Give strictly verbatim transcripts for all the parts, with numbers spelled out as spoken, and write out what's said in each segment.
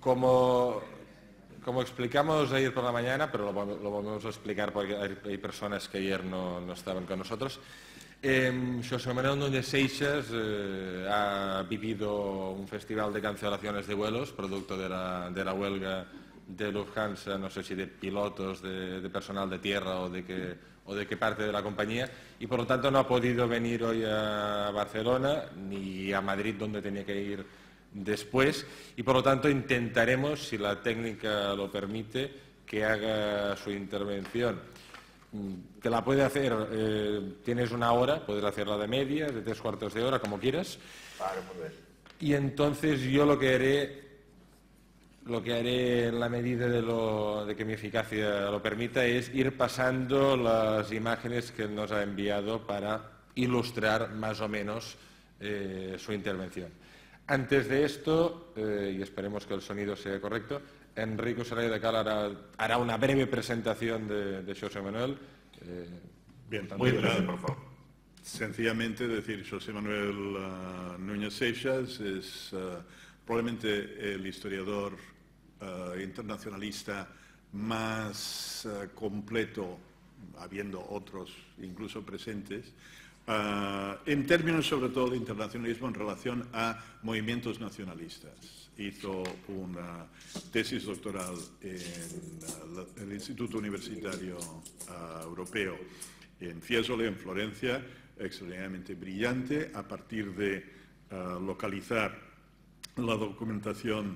como, como explicamos ayer por la mañana, pero lo, lo volvemos a explicar porque hay, hay personas que ayer no, no estaban con nosotros, eh, José Manuel Núñez Seixas eh, ha vivido un festival de cancelaciones de vuelos, producto de la, de la huelga de Lufthansa, no sé si de pilotos, de, de personal de tierra o de, qué, o de qué parte de la compañía, y por lo tanto no ha podido venir hoy a Barcelona ni a Madrid, donde tenía que ir después, y por lo tanto intentaremos, si la técnica lo permite, que haga su intervención. Que la puede hacer, eh, tienes una hora, puedes hacerla de media, de tres cuartos de hora, como quieras. Vale, muy bien. Y entonces yo lo que haré, lo que haré en la medida de, lo, de que mi eficacia lo permita, es ir pasando las imágenes que él nos ha enviado para ilustrar más o menos eh, su intervención. Antes de esto, eh, y esperemos que el sonido sea correcto, Enrico Saray de Cal hará, hará una breve presentación de, de José Manuel. Eh, Bien, muy breve, por favor. Sencillamente decir, José Manuel uh, Núñez Seixas es uh, probablemente el historiador uh, internacionalista más uh, completo, habiendo otros incluso presentes, Uh, en términos sobre todo de internacionalismo en relación a movimientos nacionalistas. Hizo una tesis doctoral en uh, el Instituto Universitario uh, Europeo en Fiesole, en Florencia, extraordinariamente brillante, a partir de uh, localizar la documentación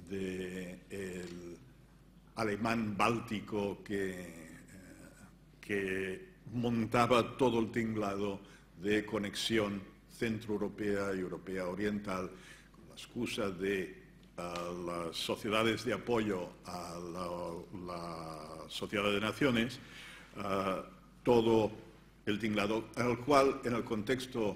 del alemán báltico que, uh, que montaba todo el tinglado de conexión centroeuropea y europea oriental, con la excusa de uh, las sociedades de apoyo a la, la Sociedad de Naciones, uh, todo el tinglado, al cual en el contexto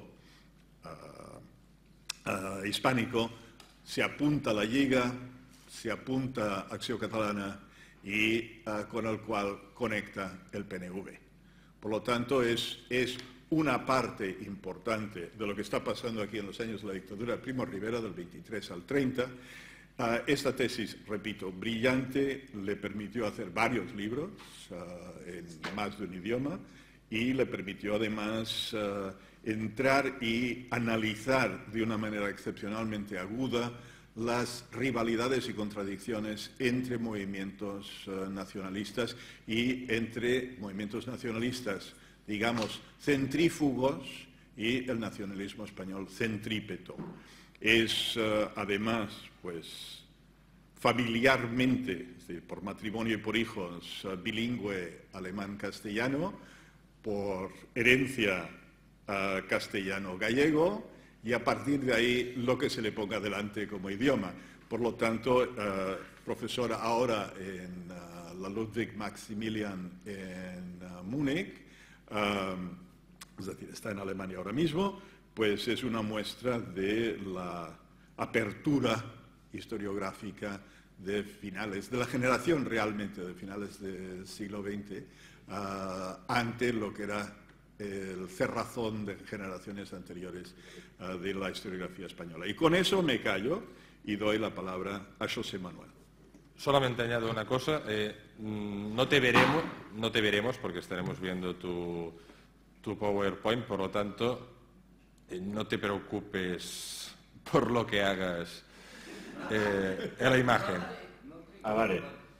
uh, uh, hispánico se apunta la Lliga, se apunta Acció Catalana y uh, con el cual conecta el P N V. Por lo tanto, es, es una parte importante de lo que está pasando aquí en los años de la dictadura de Primo Rivera, del veintitrés al treinta. Uh, esta tesis, repito, brillante, le permitió hacer varios libros uh, en más de un idioma y le permitió además uh, entrar y analizar de una manera excepcionalmente aguda las rivalidades y contradicciones entre movimientos uh, nacionalistas y entre movimientos nacionalistas, digamos, centrífugos y el nacionalismo español centrípeto. Es, uh, además, pues, familiarmente, es decir, por matrimonio y por hijos, uh, bilingüe alemán-castellano, por herencia uh, castellano-gallego, y a partir de ahí lo que se le ponga delante como idioma. Por lo tanto, uh, profesor ahora en uh, la Ludwig Maximilian en uh, Múnich, um, es decir, está en Alemania ahora mismo, pues es una muestra de la apertura historiográfica de finales, de la generación realmente de finales del siglo veinte, uh, ante lo que era el cerrazón de generaciones anteriores uh, de la historiografía española. Y con eso me callo y doy la palabra a José Manuel. Solamente añado una cosa, eh, no te veremos, no te veremos porque estaremos viendo tu, tu PowerPoint, por lo tanto, eh, no te preocupes por lo que hagas eh, en la imagen. Ah, vale.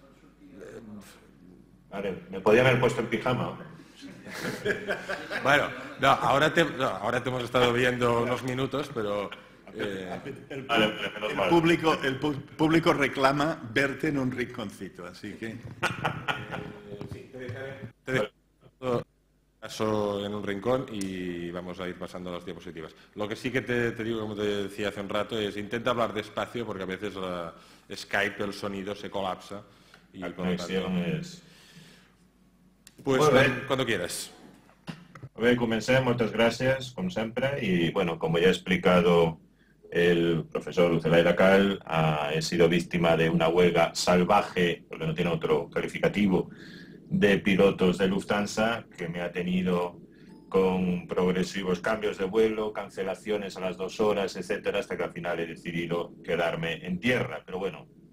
Vale, ¿me podía haber puesto en pijama? Bueno, no, ahora te, no, ahora te hemos estado viendo unos minutos, pero... Eh... El, el, el, público, el público reclama verte en un rinconcito, así que... Eh, sí, te dejaré, te dejaré caso en un rincón y vamos a ir pasando las diapositivas. Lo que sí que te, te digo, como te decía hace un rato, es intenta hablar despacio porque a veces la Skype, el sonido se colapsa. Y la conexión es... Pues cuando, cuando quieras. Bé, comencem, moltes gràcies, com sempre, y bueno, como ya ha explicado el profesor Celaida Cal, uh, he sido víctima de una huelga salvaje, porque no tiene otro calificativo, de pilotos de Lufthansa, que me ha tenido con progresivos cambios de vuelo, cancelaciones a las dos horas, etcétera, hasta que al final he decidido quedarme en tierra. Pero bueno,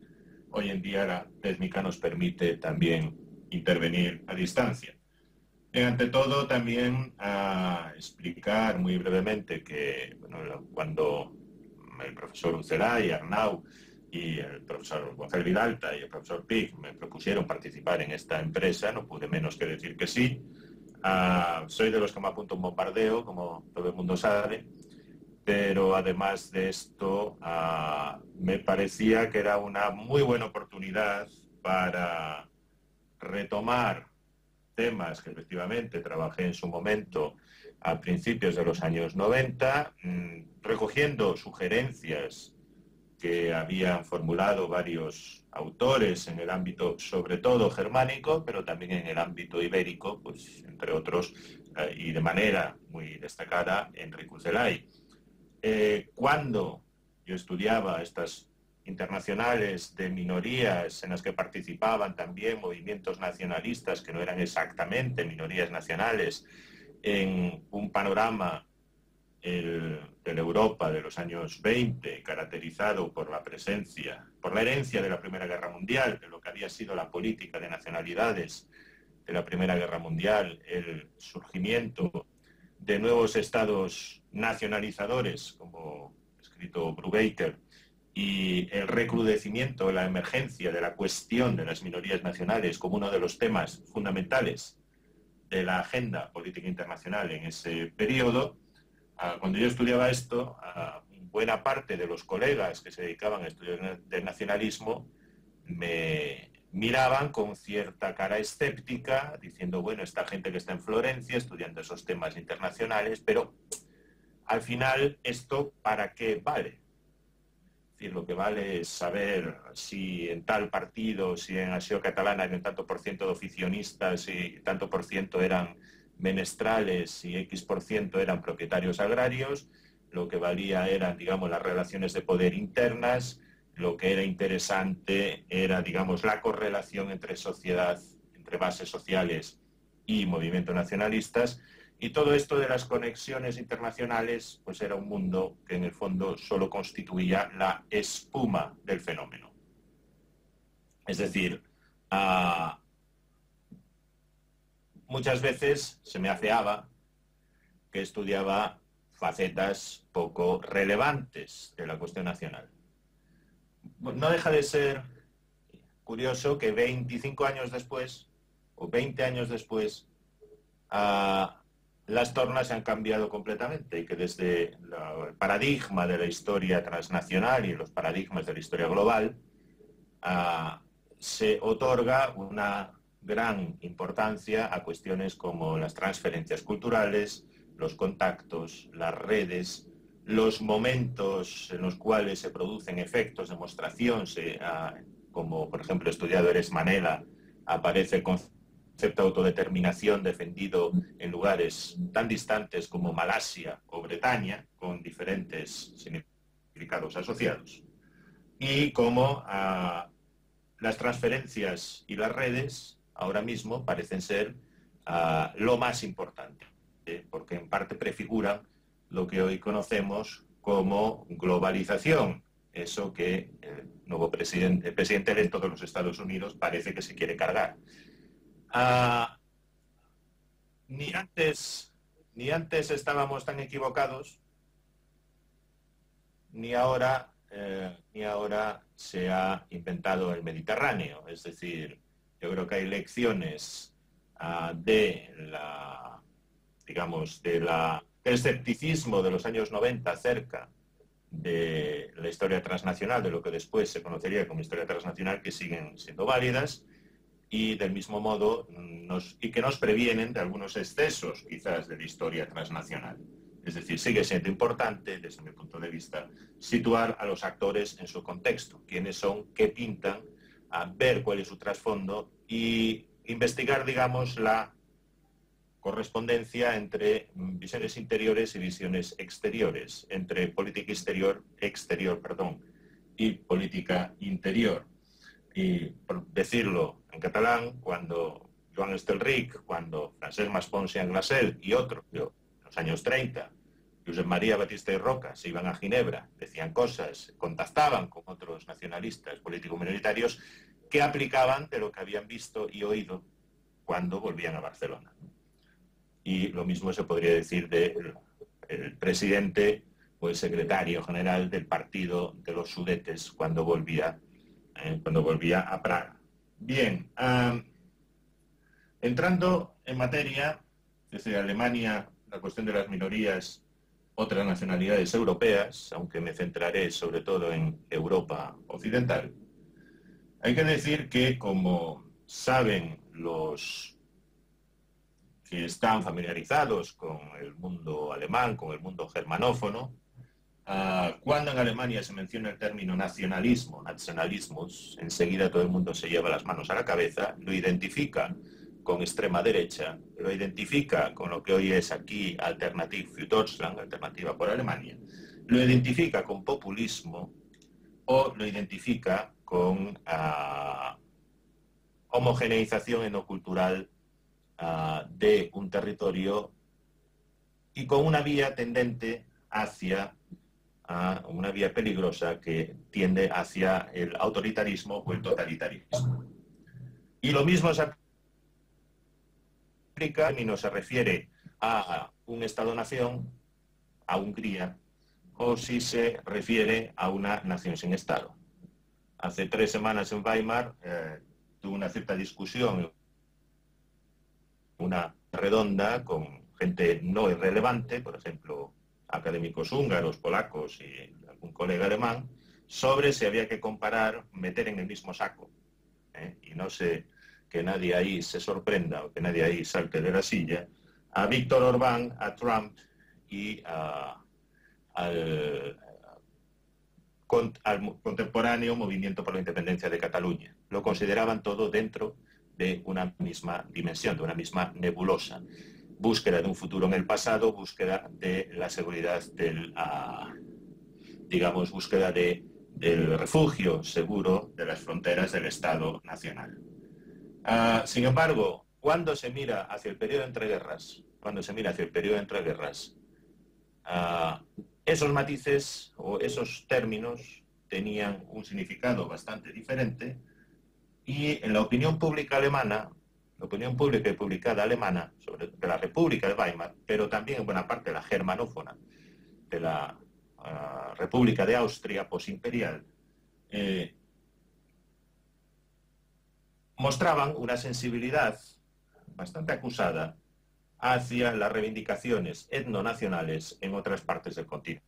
hoy en día la técnica nos permite también intervenir a distancia. Y ante todo, también a explicar muy brevemente que bueno, cuando el profesor Ucelay, Arnau y el profesor Gonzalo Vilalta y el profesor Pig me propusieron participar en esta empresa, no pude menos que decir que sí. Uh, soy de los que me apunto un bombardeo, como todo el mundo sabe, pero además de esto uh, me parecía que era una muy buena oportunidad para retomar temas que efectivamente trabajé en su momento a principios de los años noventa, mmm, recogiendo sugerencias que habían formulado varios autores en el ámbito sobre todo germánico, pero también en el ámbito ibérico, pues entre otros, eh, y de manera muy destacada, Enric Ucelay. Eh, cuando yo estudiaba estas internacionales de minorías en las que participaban también movimientos nacionalistas que no eran exactamente minorías nacionales, en un panorama el, de la Europa de los años veinte, caracterizado por la presencia, por la herencia de la Primera Guerra Mundial, de lo que había sido la política de nacionalidades de la Primera Guerra Mundial, el surgimiento de nuevos estados nacionalizadores, como ha escrito Brubaker, y el recrudecimiento de la emergencia de la cuestión de las minorías nacionales como uno de los temas fundamentales de la agenda política internacional en ese periodo. Cuando yo estudiaba esto, buena parte de los colegas que se dedicaban a estudiar del nacionalismo me miraban con cierta cara escéptica, diciendo, bueno, esta gente que está en Florencia estudiando esos temas internacionales, pero al final, ¿esto para qué vale? Es decir, lo que vale es saber si en tal partido, si en Acció Catalana hay un tanto por ciento de oficionistas y tanto por ciento eran menestrales y X por ciento eran propietarios agrarios. Lo que valía eran, digamos, las relaciones de poder internas. Lo que era interesante era, digamos, la correlación entre sociedad, entre bases sociales y movimientos nacionalistas. Y todo esto de las conexiones internacionales, pues era un mundo que en el fondo solo constituía la espuma del fenómeno. Es decir, uh, muchas veces se me afeaba que estudiaba facetas poco relevantes de la cuestión nacional. No deja de ser curioso que veinticinco años después, o veinte años después, uh, las tornas se han cambiado completamente y que desde la, el paradigma de la historia transnacional y los paradigmas de la historia global uh, se otorga una gran importancia a cuestiones como las transferencias culturales, los contactos, las redes, los momentos en los cuales se producen efectos de demostración, se, uh, como por ejemplo estudiado Erez Manela, aparece con concepto de autodeterminación defendido en lugares tan distantes como Malasia o Bretaña, con diferentes significados asociados. Y como uh, las transferencias y las redes ahora mismo parecen ser uh, lo más importante, ¿eh? Porque en parte prefiguran lo que hoy conocemos como globalización, eso que el nuevo presidente, el presidente electo de los Estados Unidos parece que se quiere cargar. Uh, ni antes ni antes estábamos tan equivocados, ni ahora eh, ni ahora se ha inventado el Mediterráneo. Es decir, yo creo que hay lecciones uh, de la, digamos, de la, del escepticismo de los años noventa acerca de la historia transnacional, de lo que después se conocería como historia transnacional, que siguen siendo válidas. Y del mismo modo, nos, y que nos previenen de algunos excesos, quizás, de la historia transnacional. Es decir, sigue siendo importante, desde mi punto de vista, situar a los actores en su contexto, quiénes son, qué pintan, a ver cuál es su trasfondo y investigar, digamos, la correspondencia entre visiones interiores y visiones exteriores, entre política exterior, exterior, perdón, y política interior. Y por decirlo en catalán, cuando Joan Estelric, cuando Francesc Maspons i Anglacel y otros, en los años treinta, Josep María Batista y Roca se iban a Ginebra, decían cosas, contactaban con otros nacionalistas políticos minoritarios que aplicaban de lo que habían visto y oído cuando volvían a Barcelona. Y lo mismo se podría decir del el presidente o el secretario general del partido de los Sudetes cuando volvía, eh, cuando volvía a Praga. Bien, um, entrando en materia, desde Alemania, la cuestión de las minorías, otras nacionalidades europeas, aunque me centraré sobre todo en Europa occidental, hay que decir que, como saben los que están familiarizados con el mundo alemán, con el mundo germanófono, uh, cuando en Alemania se menciona el término nacionalismo, nationalismus, enseguida todo el mundo se lleva las manos a la cabeza, lo identifica con extrema derecha, lo identifica con lo que hoy es aquí Alternative für Deutschland, Alternativa por Alemania, lo identifica con populismo o lo identifica con uh, homogeneización etnocultural uh, de un territorio y con una vía tendente hacia uh, una vía peligrosa que tiende hacia el autoritarismo o el totalitarismo. Y lo mismo se aplica y no se refiere a un Estado-nación, a Hungría, o si se refiere a una nación sin Estado. Hace tres semanas en Weimar eh, tuve una cierta discusión, una redonda con gente no irrelevante, por ejemplo, académicos húngaros, polacos y algún colega alemán, sobre si había que comparar, meter en el mismo saco. ¿eh? Y no sé que nadie ahí se sorprenda o que nadie ahí salte de la silla, a Víctor Orbán, a Trump y a, al, al contemporáneo Movimiento por la Independencia de Cataluña. Lo consideraban todo dentro de una misma dimensión, de una misma nebulosa. Búsqueda de un futuro en el pasado, búsqueda de la seguridad del, uh, digamos, búsqueda de, del refugio seguro de las fronteras del Estado nacional. Uh, sin embargo, cuando se mira hacia el periodo entre guerras, cuando se mira hacia el periodo entre guerras, uh, esos matices o esos términos tenían un significado bastante diferente y en la opinión pública alemana, la opinión pública y publicada alemana sobre de la República de Weimar, pero también en buena parte la germanófona de la uh, República de Austria posimperial, eh, mostraban una sensibilidad bastante acusada hacia las reivindicaciones etnonacionales en otras partes del continente.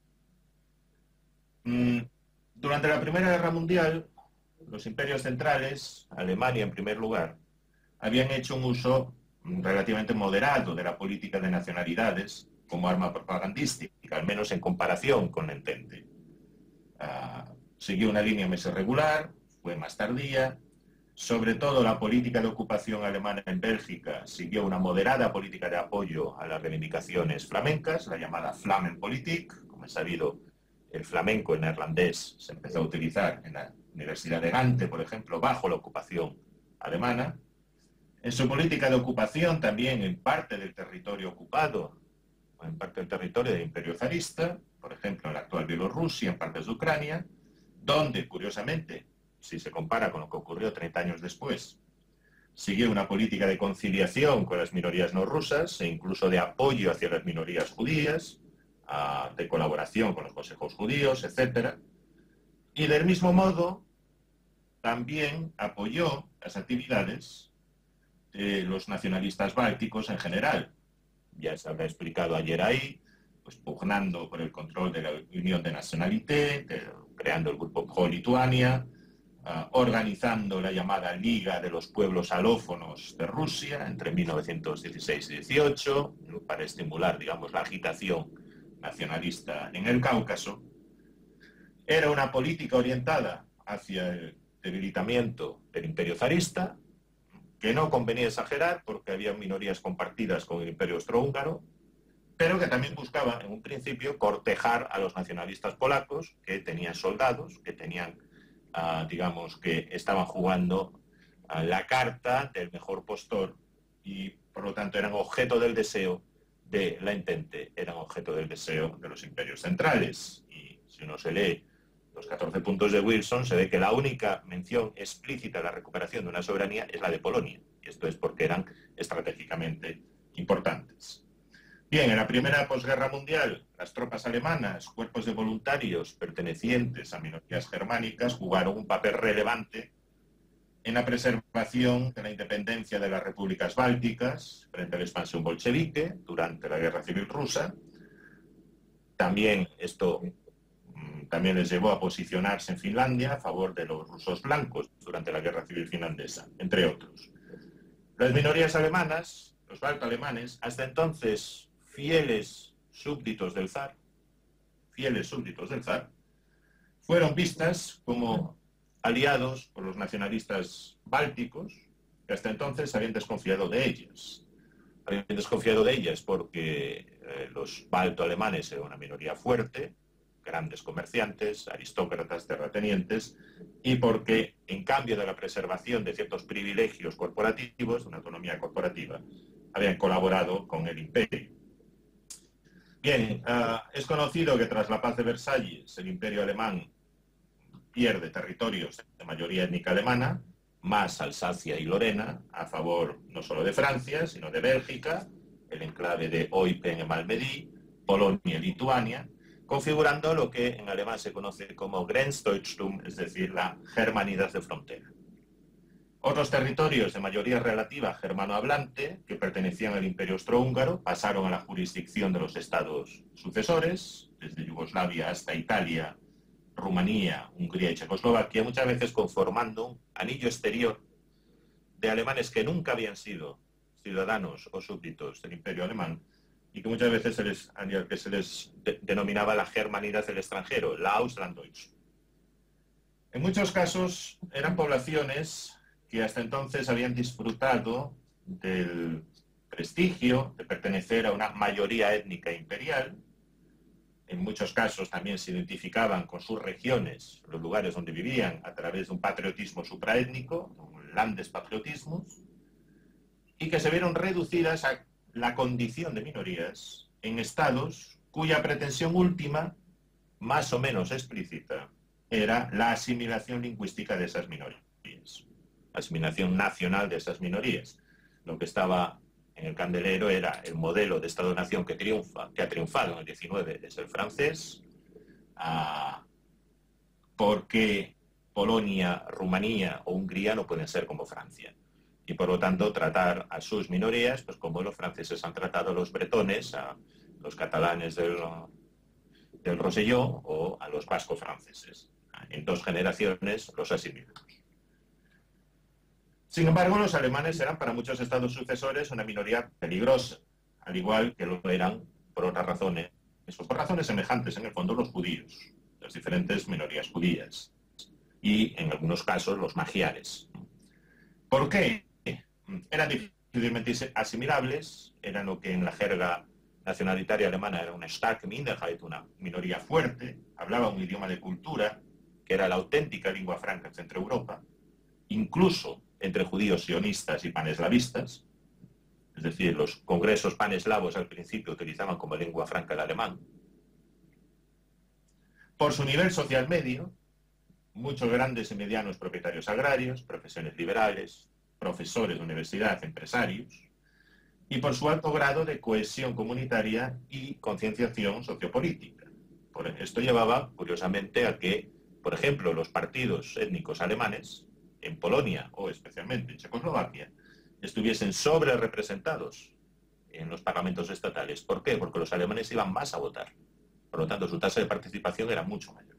Durante la Primera Guerra Mundial, los imperios centrales, Alemania en primer lugar, habían hecho un uso relativamente moderado de la política de nacionalidades como arma propagandística, al menos en comparación con la Entente. Uh, siguió una línea más irregular, fue más tardía. Sobre todo la política de ocupación alemana en Bélgica siguió una moderada política de apoyo a las reivindicaciones flamencas, la llamada Flamenpolitik. Como es sabido, el flamenco en neerlandés se empezó a utilizar en la Universidad de Gante, por ejemplo, bajo la ocupación alemana. En su política de ocupación también en parte del territorio ocupado, en parte del territorio del Imperio zarista, por ejemplo en la actual Bielorrusia, en partes de Ucrania, donde, curiosamente, si se compara con lo que ocurrió treinta años después, siguió una política de conciliación con las minorías no rusas e incluso de apoyo hacia las minorías judías, de colaboración con los consejos judíos, etcétera. Y del mismo modo, también apoyó las actividades de los nacionalistas bálticos en general. Ya se habrá explicado ayer ahí, pues pugnando por el control de la Unión de Nacionalité, de, creando el grupo Pro-Lituania, Uh, organizando la llamada Liga de los Pueblos Alófonos de Rusia entre mil novecientos dieciséis y dieciocho, para estimular, digamos, la agitación nacionalista en el Cáucaso. Era una política orientada hacia el debilitamiento del imperio zarista, que no convenía exagerar porque había minorías compartidas con el imperio austrohúngaro, pero que también buscaba, en un principio, cortejar a los nacionalistas polacos, que tenían soldados, que tenían Uh, digamos que estaban jugando uh, la carta del mejor postor y por lo tanto eran objeto del deseo de la Entente eran objeto del deseo de los imperios centrales. Y si uno se lee los catorce puntos de Wilson, se ve que la única mención explícita de la recuperación de una soberanía es la de Polonia. Y esto es porque eran estratégicamente importantes. Bien, en la primera posguerra mundial, las tropas alemanas, cuerpos de voluntarios pertenecientes a minorías germánicas, jugaron un papel relevante en la preservación de la independencia de las repúblicas bálticas frente a la expansión bolchevique durante la Guerra Civil Rusa. También esto mm, también les llevó a posicionarse en Finlandia a favor de los rusos blancos durante la Guerra Civil finlandesa, entre otros. Las minorías alemanas, los balto-alemanes, hasta entonces fieles súbditos del zar, fieles súbditos del zar, fueron vistas como aliados por los nacionalistas bálticos, que hasta entonces habían desconfiado de ellas. Habían desconfiado de ellas porque eh, los balto-alemanes eran una minoría fuerte, grandes comerciantes, aristócratas, terratenientes, y porque, en cambio de la preservación de ciertos privilegios corporativos, de una autonomía corporativa, habían colaborado con el imperio. Bien, uh, es conocido que tras la paz de Versalles, el imperio alemán pierde territorios de mayoría étnica alemana, más Alsacia y Lorena, a favor no solo de Francia, sino de Bélgica, el enclave de Eupen en Malmedy, Polonia y Lituania, configurando lo que en alemán se conoce como Grenzdeutschtum, es decir, la germanidad de frontera. Otros territorios de mayoría relativa germanohablante, que pertenecían al Imperio Austrohúngaro, pasaron a la jurisdicción de los estados sucesores, desde Yugoslavia hasta Italia, Rumanía, Hungría y Checoslovaquia, muchas veces conformando un anillo exterior de alemanes que nunca habían sido ciudadanos o súbditos del Imperio alemán y que muchas veces se les, que se les de, denominaba la germanidad del extranjero, la Auslanddeutsch. En muchos casos eran poblaciones que hasta entonces habían disfrutado del prestigio de pertenecer a una mayoría étnica imperial. En muchos casos también se identificaban con sus regiones, los lugares donde vivían, a través de un patriotismo supraétnico, un landespatriotismo, y que se vieron reducidas a la condición de minorías en estados cuya pretensión última, más o menos explícita, era la asimilación lingüística de esas minorías, la asimilación nacional de esas minorías. Lo que estaba en el candelero era el modelo de Estado-Nación que triunfa, que ha triunfado en el diecinueve, es el francés, uh, porque Polonia, Rumanía o Hungría no pueden ser como Francia. Y por lo tanto tratar a sus minorías pues como los franceses han tratado a los bretones, a los catalanes del, del Roselló o a los vascos franceses. En dos generaciones los asimilamos. Sin embargo, los alemanes eran para muchos estados sucesores una minoría peligrosa, al igual que lo eran por otras razones, o por razones semejantes en el fondo los judíos, las diferentes minorías judías, y en algunos casos los magiares. ¿Por qué? Eran difícilmente asimilables, eran lo que en la jerga nacionalitaria alemana era una starke Minderheit, una minoría fuerte, hablaba un idioma de cultura, que era la auténtica lengua franca en Centro Europa, incluso entre judíos sionistas y paneslavistas, es decir, los congresos paneslavos al principio utilizaban como lengua franca el alemán. Por su nivel social medio, muchos grandes y medianos propietarios agrarios, profesiones liberales, profesores de universidad, empresarios, y por su alto grado de cohesión comunitaria y concienciación sociopolítica. Por esto llevaba, curiosamente, a que, por ejemplo, los partidos étnicos alemanes, en Polonia o especialmente en Checoslovaquia, estuviesen sobre representados en los parlamentos estatales. ¿Por qué? Porque los alemanes iban más a votar. Por lo tanto, su tasa de participación era mucho mayor.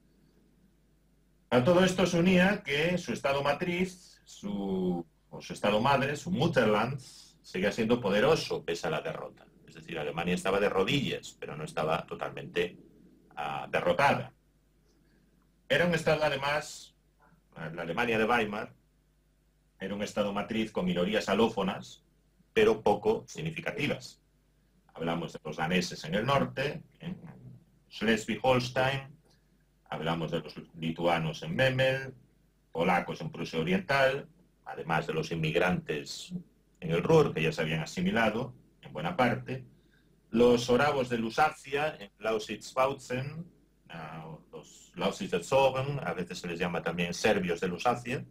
A todo esto se unía que su estado matriz, su, o su estado madre, su Mutterland, seguía siendo poderoso pese a la derrota. Es decir, Alemania estaba de rodillas, pero no estaba totalmente uh, derrotada. Era un estado, además, la Alemania de Weimar, era un estado matriz con minorías alófonas, pero poco significativas. Hablamos de los daneses en el norte, en Schleswig-Holstein, hablamos de los lituanos en Memel, polacos en Prusia Oriental, además de los inmigrantes en el Ruhr, que ya se habían asimilado en buena parte, Los soravos de Lusacia, en Lausitz-Bautzen, uh, los Lausitz-Zogen, a veces se les llama también serbios de Lusacia,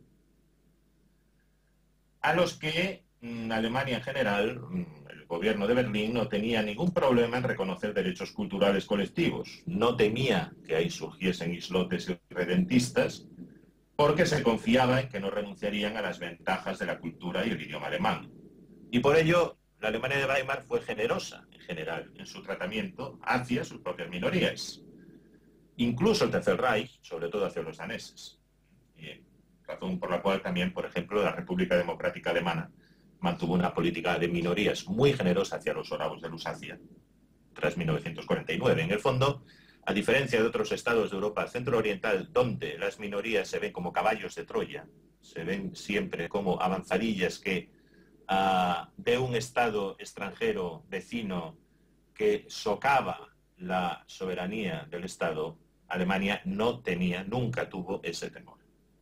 a los que en Alemania en general, el gobierno de Berlín no tenía ningún problema en reconocer derechos culturales colectivos. No temía que ahí surgiesen islotes irredentistas, porque se confiaba en que no renunciarían a las ventajas de la cultura y el idioma alemán. Y por ello, la Alemania de Weimar fue generosa, en general, en su tratamiento hacia sus propias minorías. Incluso el Tercer Reich, sobre todo hacia los daneses. Y razón por la cual también, por ejemplo, la República Democrática Alemana mantuvo una política de minorías muy generosa hacia los soravos de Lusacia, tras mil novecientos cuarenta y nueve. En el fondo, a diferencia de otros estados de Europa centro-oriental, donde las minorías se ven como caballos de Troya, se ven siempre como avanzadillas que uh, de un estado extranjero vecino que socava la soberanía del Estado, Alemania no tenía, nunca tuvo ese temor.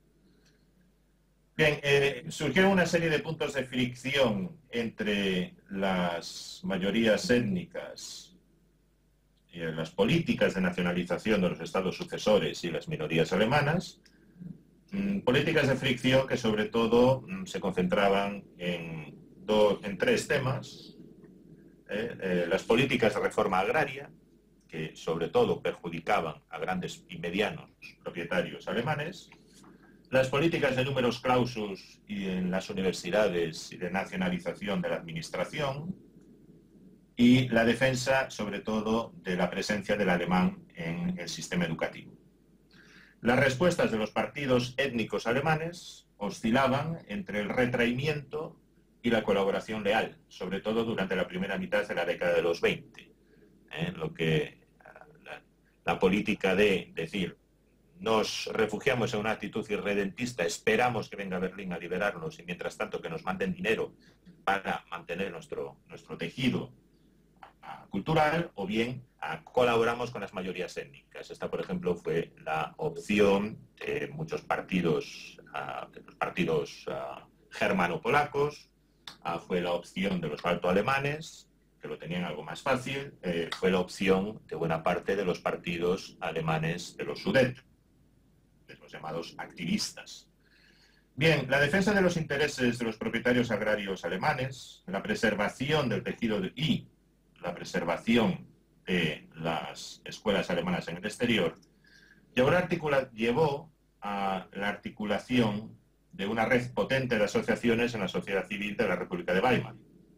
Bien, eh, surgieron una serie de puntos de fricción entre las mayorías étnicas y las políticas de nacionalización de los estados sucesores y las minorías alemanas, mm, políticas de fricción que sobre todo mm, se concentraban en, do, en tres temas. Eh, eh, las políticas de reforma agraria, que sobre todo perjudicaban a grandes y medianos propietarios alemanes, las políticas de numerus clausus y en las universidades y de nacionalización de la administración, y la defensa, sobre todo, de la presencia del alemán en el sistema educativo. Las respuestas de los partidos étnicos alemanes oscilaban entre el retraimiento y la colaboración leal, sobre todo durante la primera mitad de la década de los veinte. ¿eh? Lo que la, la política de decir, nos refugiamos en una actitud irredentista, esperamos que venga Berlín a liberarnos y mientras tanto que nos manden dinero para mantener nuestro, nuestro tejido cultural, o bien a, colaboramos con las mayorías étnicas. Esta, por ejemplo, fue la opción de muchos partidos, uh, de los partidos uh, germano-polacos, uh, fue la opción de los balto-alemanes, que lo tenían algo más fácil, eh, fue la opción de buena parte de los partidos alemanes de los Sudetes, de los llamados activistas. Bien, la defensa de los intereses de los propietarios agrarios alemanes, la preservación del tejido de, y la preservación de las escuelas alemanas en el exterior, llevó, articula, llevó a la articulación de una red potente de asociaciones en la sociedad civil de la República de Weimar.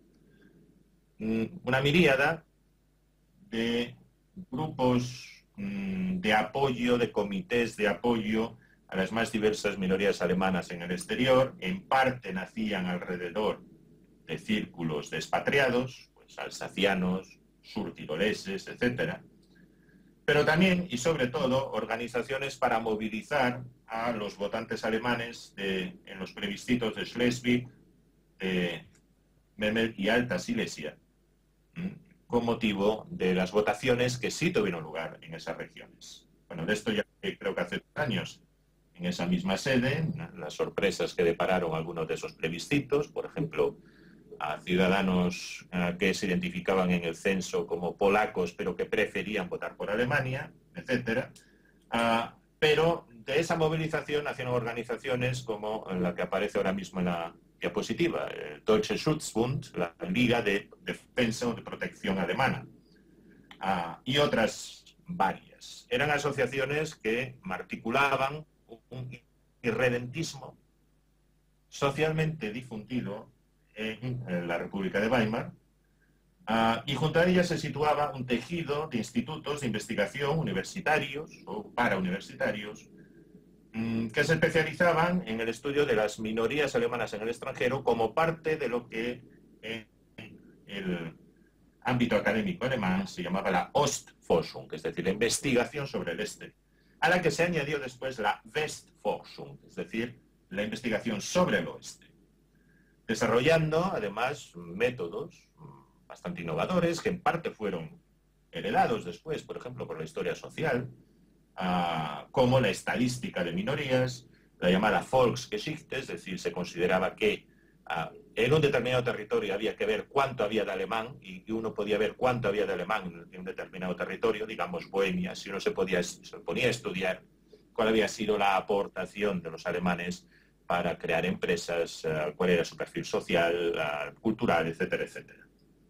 Una miríada de grupos de apoyo, de comités de apoyo a las más diversas minorías alemanas en el exterior, en parte nacían alrededor de círculos de expatriados, pues alsacianos, surtiroleses, etcétera, pero también y sobre todo organizaciones para movilizar a los votantes alemanes de, en los plebiscitos de Schleswig, de Memel y Alta Silesia, con motivo de las votaciones que sí tuvieron lugar en esas regiones. Bueno, de esto ya creo que hace dos años, en esa misma sede, las sorpresas que depararon algunos de esos plebiscitos, por ejemplo, a ciudadanos uh, que se identificaban en el censo como polacos, pero que preferían votar por Alemania, etcétera. Uh, pero de esa movilización nacieron organizaciones como la que aparece ahora mismo en la diapositiva, el Deutsche Schutzbund, la Liga de Defensa o de Protección Alemana, uh, y otras varias. Eran asociaciones que articulaban un irredentismo socialmente difundido en, en la República de Weimar, uh, y junto a ellas se situaba un tejido de institutos de investigación universitarios o parauniversitarios um, que se especializaban en el estudio de las minorías alemanas en el extranjero como parte de lo que en el ámbito académico alemán se llamaba la Ostforschung, es decir, la investigación sobre el este, a la que se añadió después la Westforschung, es decir, la investigación sobre el oeste, desarrollando además métodos bastante innovadores que en parte fueron heredados después, por ejemplo, por la historia social, uh, como la estadística de minorías, la llamada Volksgeschichte, es decir, se consideraba que uh, en un determinado territorio había que ver cuánto había de alemán, y uno podía ver cuánto había de alemán en un determinado territorio, digamos Bohemia, si uno se, podía, se ponía a estudiar cuál había sido la aportación de los alemanes para crear empresas, uh, cuál era su perfil social, uh, cultural, etcétera, etcétera.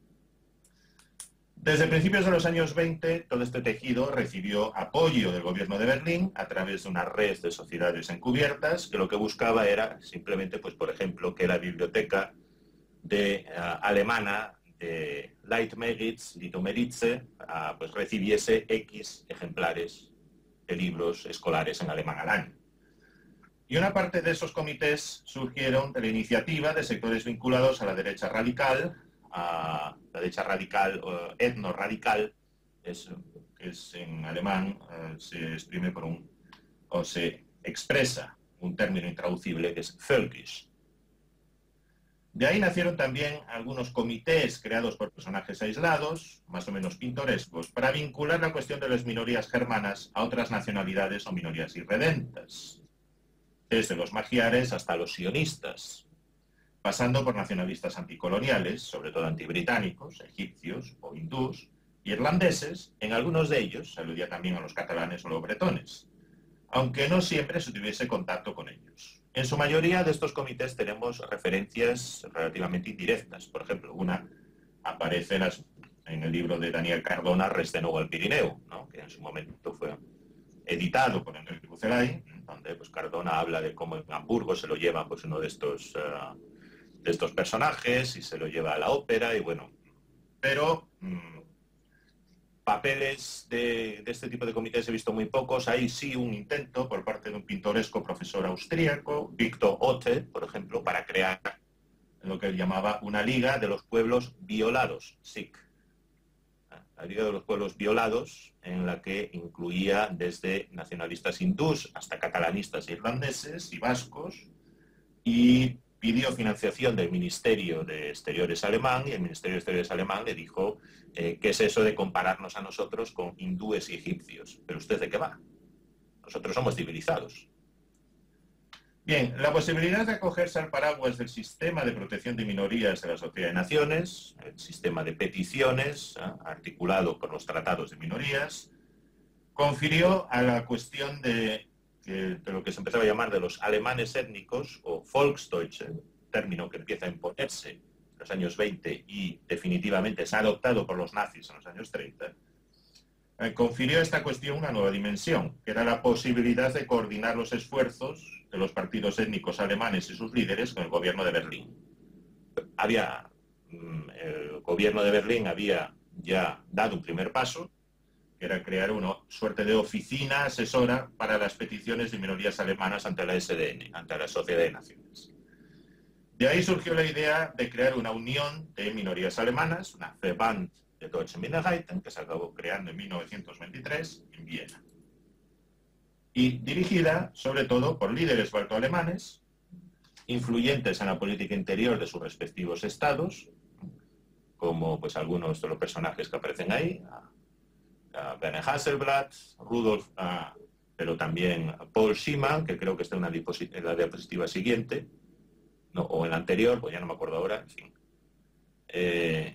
Desde principios de los años veinte, todo este tejido recibió apoyo del gobierno de Berlín a través de una red de sociedades encubiertas que lo que buscaba era simplemente, pues por ejemplo, que la biblioteca de, uh, alemana de Leitmeritz, Litomeritze, uh, pues recibiese X ejemplares de libros escolares en alemán al año. Y una parte de esos comités surgieron de la iniciativa de sectores vinculados a la derecha radical, a la derecha radical, uh, etno-radical, es, es en alemán uh, se exprime por un, o se expresa un término intraducible que es völkisch. De ahí nacieron también algunos comités creados por personajes aislados, más o menos pintorescos, para vincular la cuestión de las minorías germanas a otras nacionalidades o minorías irredentas, desde los magiares hasta los sionistas, pasando por nacionalistas anticoloniales, sobre todo antibritánicos, egipcios o hindús, irlandeses, en algunos de ellos se aludía también a los catalanes o los bretones, aunque no siempre se tuviese contacto con ellos. En su mayoría de estos comités tenemos referencias relativamente indirectas. Por ejemplo, una aparece en, las, en el libro de Daniel Cardona, Res de Nuevo al Pirineu, ¿no?, que en su momento fue editado por Enrique Bucelay, donde pues, Cardona habla de cómo en Hamburgo se lo lleva pues, uno de estos... Uh, de estos personajes y se lo lleva a la ópera y bueno, pero mmm, papeles de, de este tipo de comités he visto muy pocos. Hay sí un intento por parte de un pintoresco profesor austríaco, Victor Otte, por ejemplo, para crear lo que él llamaba una liga de los pueblos violados, S I C. La liga de los pueblos violados, en la que incluía desde nacionalistas hindús hasta catalanistas irlandeses y vascos, y pidió financiación del Ministerio de Exteriores alemán, y el Ministerio de Exteriores alemán le dijo, eh, ¿qué es eso de compararnos a nosotros con hindúes y egipcios? ¿Pero usted de qué va? Nosotros somos civilizados. Bien, la posibilidad de acogerse al paraguas del sistema de protección de minorías de la Sociedad de Naciones, el sistema de peticiones, ¿eh?, articulado por los tratados de minorías, confirió a la cuestión de... de lo que se empezaba a llamar de los alemanes étnicos o Volksdeutsche, término que empieza a imponerse en los años veinte y definitivamente es adoptado por los nazis en los años treinta, eh, confirió a esta cuestión una nueva dimensión, que era la posibilidad de coordinar los esfuerzos de los partidos étnicos alemanes y sus líderes con el gobierno de Berlín. Había, el gobierno de Berlín había ya dado un primer paso, que era crear una suerte de oficina asesora para las peticiones de minorías alemanas ante la S D N, ante la Sociedad de Naciones. De ahí surgió la idea de crear una unión de minorías alemanas, una Verband de Deutsche Minderheiten, que se acabó creando en mil novecientos veintitrés en Viena. Y dirigida, sobre todo, por líderes baltoalemanes, influyentes en la política interior de sus respectivos estados, como pues algunos de los personajes que aparecen ahí, Uh, Werner Hasselblad, Rudolf, uh, pero también Paul Schimann, que creo que está en, una en la diapositiva siguiente, no, o en la anterior, pues ya no me acuerdo ahora, en fin. Eh,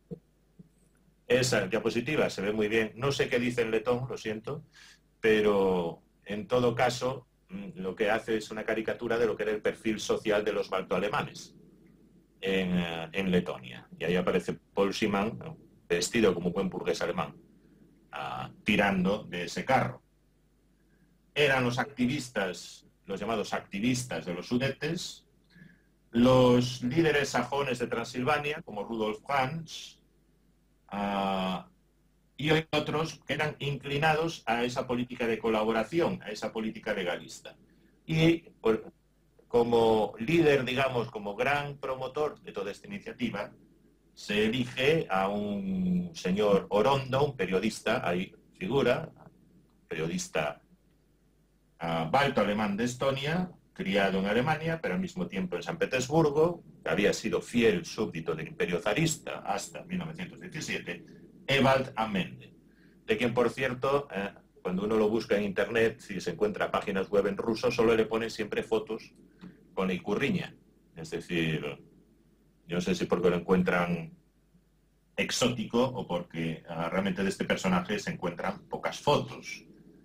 esa diapositiva se ve muy bien, no sé qué dice en letón, lo siento, pero en todo caso lo que hace es una caricatura de lo que era el perfil social de los baltoalemanes en, uh, en Letonia. Y ahí aparece Paul Schimann, ¿no?, vestido como un buen burgués alemán, Uh, tirando de ese carro. Eran los activistas, los llamados activistas de los Sudetes, los líderes sajones de Transilvania, como Rudolf Franz, uh, y otros que eran inclinados a esa política de colaboración, a esa política legalista. Y pues, como líder, digamos, como gran promotor de toda esta iniciativa, se elige a un señor Orondo, un periodista, ahí figura, periodista uh, balto-alemán de Estonia, criado en Alemania, pero al mismo tiempo en San Petersburgo, que había sido fiel súbdito del Imperio zarista hasta mil novecientos diecisiete, Ewald Amende, de quien, por cierto, eh, cuando uno lo busca en Internet, si se encuentra páginas web en ruso, solo le ponen siempre fotos con la ikurriña, es decir, Yo no sé si porque lo encuentran exótico o porque uh, realmente de este personaje se encuentran pocas fotos.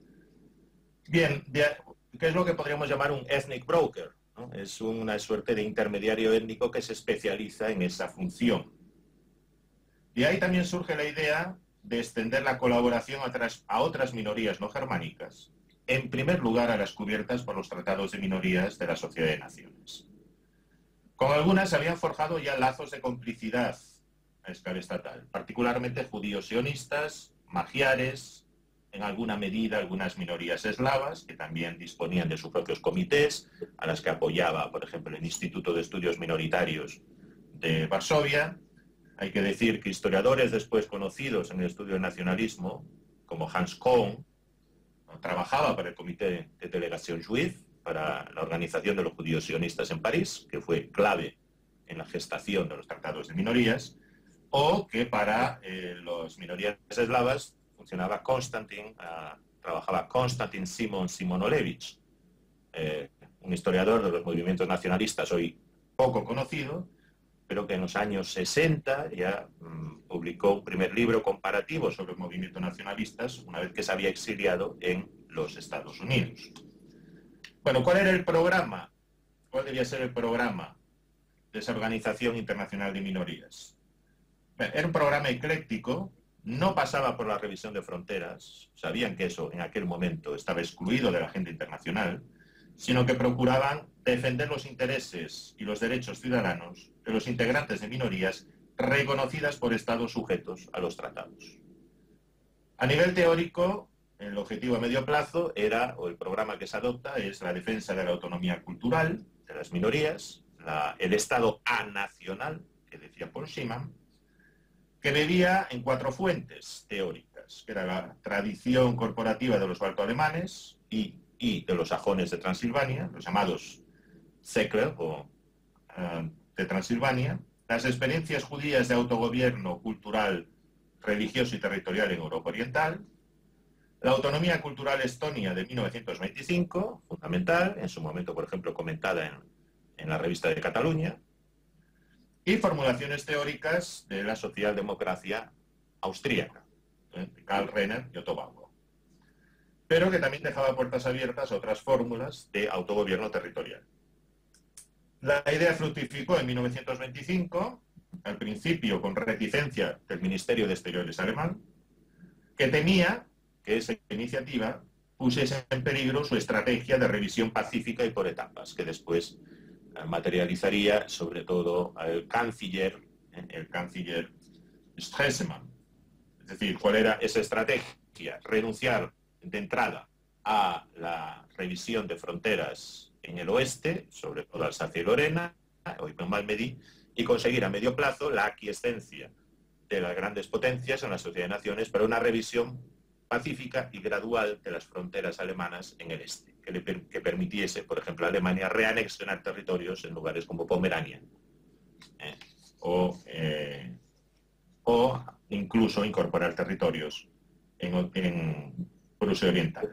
Bien, de, ¿qué es lo que podríamos llamar un ethnic broker? ¿No? Es una suerte de intermediario étnico que se especializa en esa función. De ahí también surge la idea de extender la colaboración a otras, a otras minorías no germánicas, en primer lugar a las cubiertas por los tratados de minorías de la Sociedad de Naciones. Con algunas se habían forjado ya lazos de complicidad a escala estatal, particularmente judíos sionistas, magiares, en alguna medida algunas minorías eslavas, que también disponían de sus propios comités, a las que apoyaba, por ejemplo, el Instituto de Estudios Minoritarios de Varsovia. Hay que decir que historiadores después conocidos en el estudio del nacionalismo, como Hans Kohn, trabajaba para el Comité de Delegación Juive, para la organización de los judíos sionistas en París, que fue clave en la gestación de los tratados de minorías, o que para eh, las minorías eslavas funcionaba Konstantin, uh, trabajaba Konstantin Simon Simonolevich, eh, un historiador de los movimientos nacionalistas hoy poco conocido, pero que en los años sesenta ya mmm, publicó un primer libro comparativo sobre los movimientos nacionalistas una vez que se había exiliado en los Estados Unidos. Bueno, ¿cuál era el programa? ¿Cuál debía ser el programa de esa Organización Internacional de Minorías? Bueno, era un programa ecléctico, no pasaba por la revisión de fronteras, sabían que eso en aquel momento estaba excluido de la agenda internacional, sino que procuraban defender los intereses y los derechos ciudadanos de los integrantes de minorías reconocidas por estados sujetos a los tratados. A nivel teórico, el objetivo a medio plazo era, o el programa que se adopta, es la defensa de la autonomía cultural de las minorías, la, el Estado anacional, que decía Paul Schiman, que bebía en cuatro fuentes teóricas, que era la tradición corporativa de los baltoalemanes y, y de los sajones de Transilvania, los llamados Säkler o uh, de Transilvania, las experiencias judías de autogobierno cultural, religioso y territorial en Europa Oriental, la autonomía cultural estonia de mil novecientos veinticinco, fundamental, en su momento, por ejemplo, comentada en, en la revista de Cataluña, y formulaciones teóricas de la socialdemocracia austríaca, ¿eh? de Karl Renner y Otto Bauer, pero que también dejaba puertas abiertas a otras fórmulas de autogobierno territorial. La idea fructificó en mil novecientos veinticinco, al principio con reticencia del Ministerio de Exteriores alemán, que temía que esa iniciativa pusiese en peligro su estrategia de revisión pacífica y por etapas, que después materializaría sobre todo el canciller, el canciller Stresemann. Es decir, ¿cuál era esa estrategia? Renunciar de entrada a la revisión de fronteras en el oeste, sobre todo Alsacia y Lorena, hoy con Malmedy, y conseguir a medio plazo la aquiescencia de las grandes potencias en la Sociedad de Naciones para una revisión pacífica y gradual de las fronteras alemanas en el este, que, le per que permitiese, por ejemplo, a Alemania reanexionar territorios en lugares como Pomerania, eh, o, eh, o incluso incorporar territorios en, en Prusia Oriental.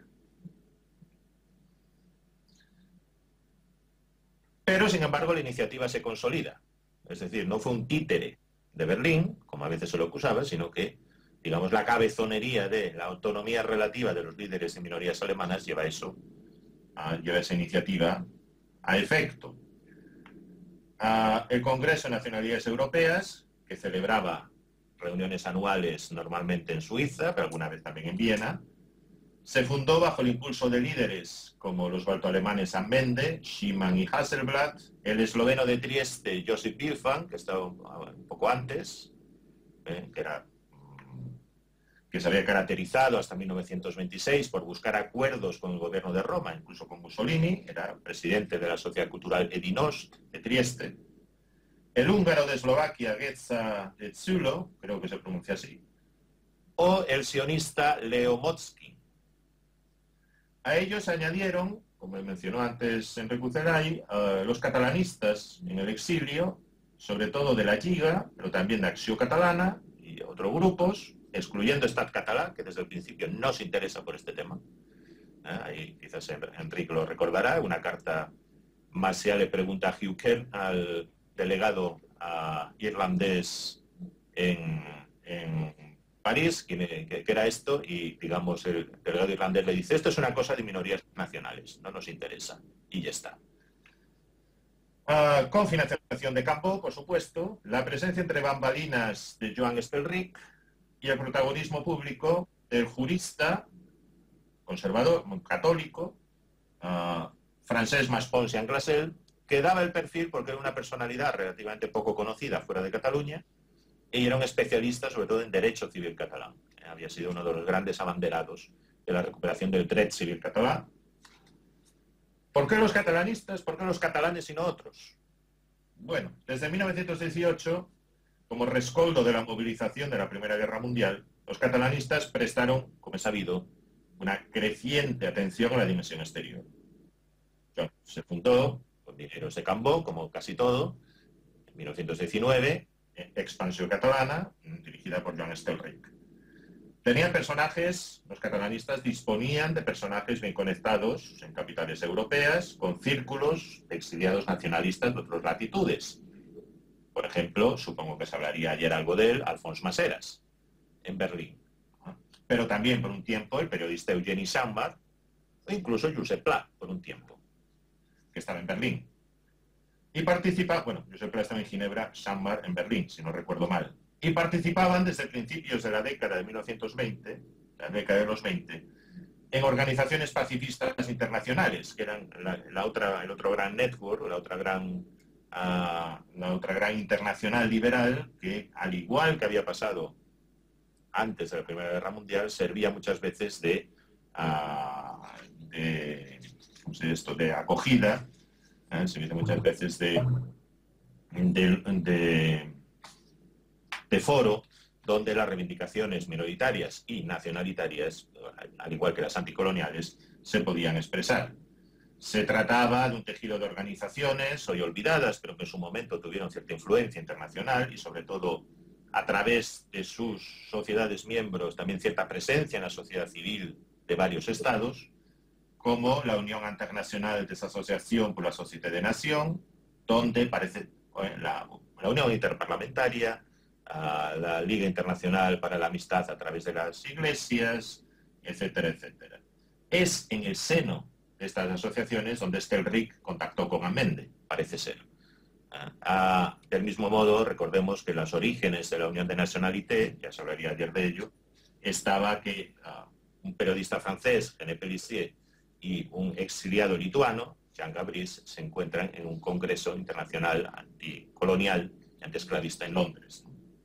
Pero, sin embargo, la iniciativa se consolida. Es decir, no fue un títere de Berlín, como a veces se lo acusaba, sino que, digamos, la cabezonería de la autonomía relativa de los líderes y minorías alemanas lleva eso, a, lleva esa iniciativa a efecto. A, el Congreso de Nacionalidades Europeas, que celebraba reuniones anuales normalmente en Suiza, pero alguna vez también en Viena, se fundó bajo el impulso de líderes como los baltoalemanes Ammende, Schiman y Hasselblad, el esloveno de Trieste, Josip Bilfan, que estaba un poco antes, eh, que, era, que se había caracterizado hasta mil novecientos veintiséis por buscar acuerdos con el gobierno de Roma, incluso con Mussolini, era presidente de la Sociedad Cultural Edinost de Trieste, el húngaro de Eslovaquia, Geza Zulo, creo que se pronuncia así, o el sionista Leo Motzki. A ellos se añadieron, como mencionó antes Enrique Ucelay, uh, los catalanistas en el exilio, sobre todo de la Lliga, pero también de Acció Catalana y otros grupos, excluyendo Estat Català, que desde el principio no se interesa por este tema. ¿Eh? Ahí quizás Enrique lo recordará, una carta Macià le pregunta a Hugh Kern, al delegado uh, irlandés en, en París, que, que, que era esto, y digamos el delegado irlandés le dice, esto es una cosa de minorías nacionales, no nos interesa, y ya está. Uh, con financiación de Cambó, por supuesto, la presencia entre bambalinas de Joan Estelrich y el protagonismo público del jurista conservador, católico, uh, Francesc Maspons y Anglesel, que daba el perfil porque era una personalidad relativamente poco conocida fuera de Cataluña y era un especialista sobre todo en derecho civil catalán. Había sido uno de los grandes abanderados de la recuperación del dret civil catalán. ¿Por qué los catalanistas? ¿Por qué los catalanes y no otros? Bueno, desde mil novecientos dieciocho, como rescoldo de la movilización de la Primera Guerra Mundial, los catalanistas prestaron, como es sabido, una creciente atención a la dimensión exterior. Se fundó con dineros de Cambó, como casi todo, en mil novecientos diecinueve, Expansión Catalana, dirigida por Joan Estelrich. Tenían personajes, los catalanistas disponían de personajes bien conectados en capitales europeas, con círculos de exiliados nacionalistas de otras latitudes. Por ejemplo, supongo que se hablaría ayer algo de él, Alfons Maseras, en Berlín. Pero también por un tiempo el periodista Eugeni Sambart, o incluso Josep Pla, por un tiempo, que estaba en Berlín. Y participa, bueno, Josep Pla estaba en Ginebra, Sambart en Berlín, si no recuerdo mal. Y participaban desde principios de la década de mil novecientos veinte, la década de los veinte, en organizaciones pacifistas internacionales, que eran la, la otra, el otro gran network, la otra gran, uh, la otra gran internacional liberal, que al igual que había pasado antes de la Primera Guerra Mundial, servía muchas veces de, uh, de, ¿cómo se dice esto? de acogida, ¿eh? servía muchas veces de, de, de, de foro, donde las reivindicaciones minoritarias y nacionalitarias, al igual que las anticoloniales, se podían expresar. Se trataba de un tejido de organizaciones hoy olvidadas, pero que en su momento tuvieron cierta influencia internacional y sobre todo a través de sus sociedades miembros también cierta presencia en la sociedad civil de varios estados, como la Unión Internacional de Asociación por la Sociedad de Nación, donde parece la, la Unión Interparlamentaria, a la Liga Internacional para la Amistad a través de las iglesias, etcétera, etcétera. Es en el seno de estas asociaciones donde Estelrich contactó con Allende, parece ser. Ah, del mismo modo, recordemos que los orígenes de la Unión de Nationalité, ya se hablaría ayer de ello, estaba que uh, un periodista francés, René Pellissier, y un exiliado lituano, Jean Gabris, se encuentran en un congreso internacional anticolonial y antiesclavista en Londres.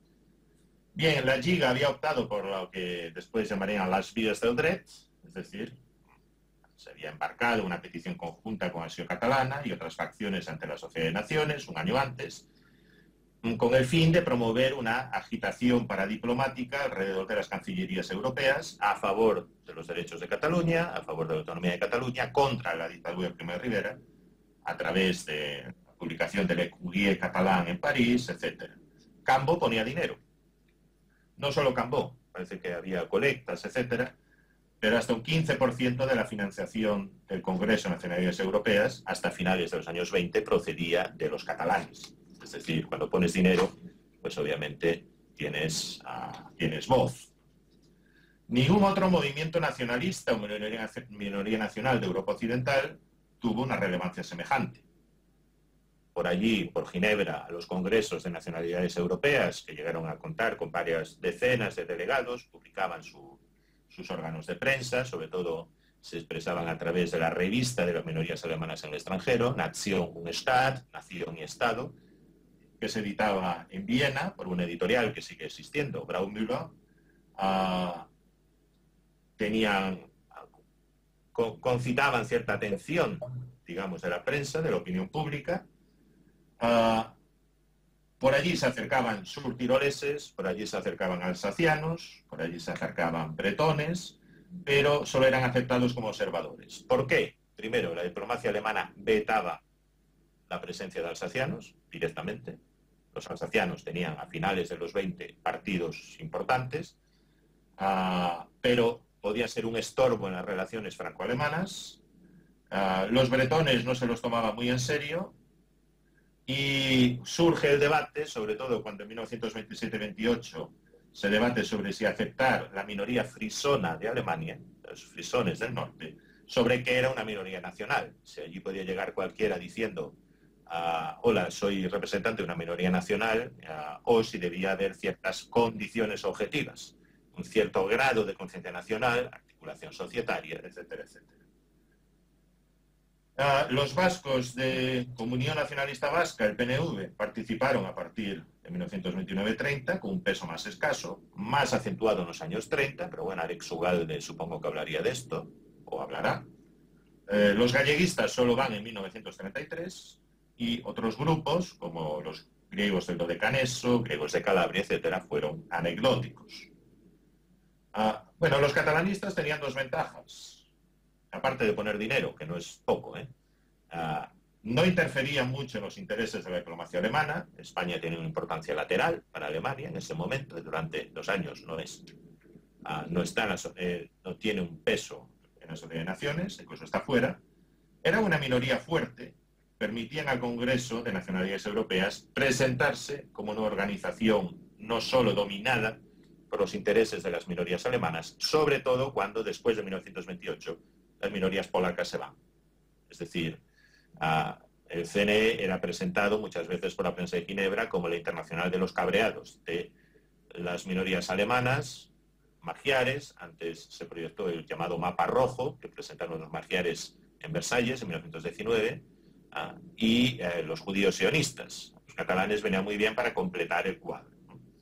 Bien, la Lliga había optado por lo que después llamarían las vías del dret, es decir, se había embarcado en una petición conjunta con Acció Catalana y otras facciones ante la Sociedad de Naciones un año antes, con el fin de promover una agitación paradiplomática alrededor de las cancillerías europeas a favor de los derechos de Cataluña, a favor de la autonomía de Cataluña, contra la dictadura de Primo de Rivera, a través de la publicación del Écuyer catalán en París, etcétera. Cambó ponía dinero. No solo Cambó, parece que había colectas, etcétera, pero hasta un quince por ciento de la financiación del Congreso de Nacionalidades Europeas hasta finales de los años veinte procedía de los catalanes. Es decir, cuando pones dinero, pues obviamente tienes, uh, tienes voz. Ningún otro movimiento nacionalista o minoría, minoría nacional de Europa Occidental tuvo una relevancia semejante. Por allí, por Ginebra, a los congresos de nacionalidades europeas, que llegaron a contar con varias decenas de delegados, publicaban su, sus órganos de prensa, sobre todo se expresaban a través de la revista de las minorías alemanas en el extranjero, Nation und Staat, Nación y Estado, que se editaba en Viena por una editorial que sigue existiendo, Braunmüller. Uh, tenían, uh, concitaban cierta atención, digamos, de la prensa, de la opinión pública. Uh, por allí se acercaban surtiroleses, por allí se acercaban alsacianos, por allí se acercaban bretones, pero solo eran aceptados como observadores. ¿Por qué? Primero, la diplomacia alemana vetaba la presencia de alsacianos directamente. Los alsacianos tenían a finales de los veinte partidos importantes, uh, pero podía ser un estorbo en las relaciones franco-alemanas. Uh, los bretones no se los tomaban muy en serio. Y surge el debate, sobre todo cuando en mil novecientos veintisiete veintiocho se debate sobre si aceptar la minoría frisona de Alemania, los frisones del norte, sobre qué era una minoría nacional. Si allí podía llegar cualquiera diciendo, uh, hola, soy representante de una minoría nacional, uh, o si debía haber ciertas condiciones objetivas, un cierto grado de conciencia nacional, articulación societaria, etcétera, etcétera. Uh, los vascos de Comunión Nacionalista Vasca, el P N V, participaron a partir de mil novecientos veintinueve treinta con un peso más escaso, más acentuado en los años treinta, pero bueno, Alex Ugalde supongo que hablaría de esto, o hablará. Eh, los galleguistas solo van en mil novecientos treinta y tres y otros grupos, como los griegos del Dodecaneso, griegos de Calabria, etcétera, fueron anecdóticos. Uh, bueno, los catalanistas tenían dos ventajas. Aparte de poner dinero, que no es poco, ¿eh? Uh, no interferían mucho en los intereses de la diplomacia alemana. España tiene una importancia lateral para Alemania en ese momento, y durante dos años no es, uh, no, está, eh, no tiene un peso en la Sociedad de Naciones, incluso está fuera. Era una minoría fuerte, permitían al Congreso de Nacionalidades Europeas presentarse como una organización no solo dominada por los intereses de las minorías alemanas, sobre todo cuando después de mil novecientos veintiocho las minorías polacas se van. Es decir, uh, el C N E era presentado muchas veces por la prensa de Ginebra como la internacional de los cabreados de las minorías alemanas, magiares. Antes se proyectó el llamado mapa rojo, que presentaron los magiares en Versalles en mil novecientos diecinueve, uh, y uh, los judíos sionistas. Los catalanes venían muy bien para completar el cuadro.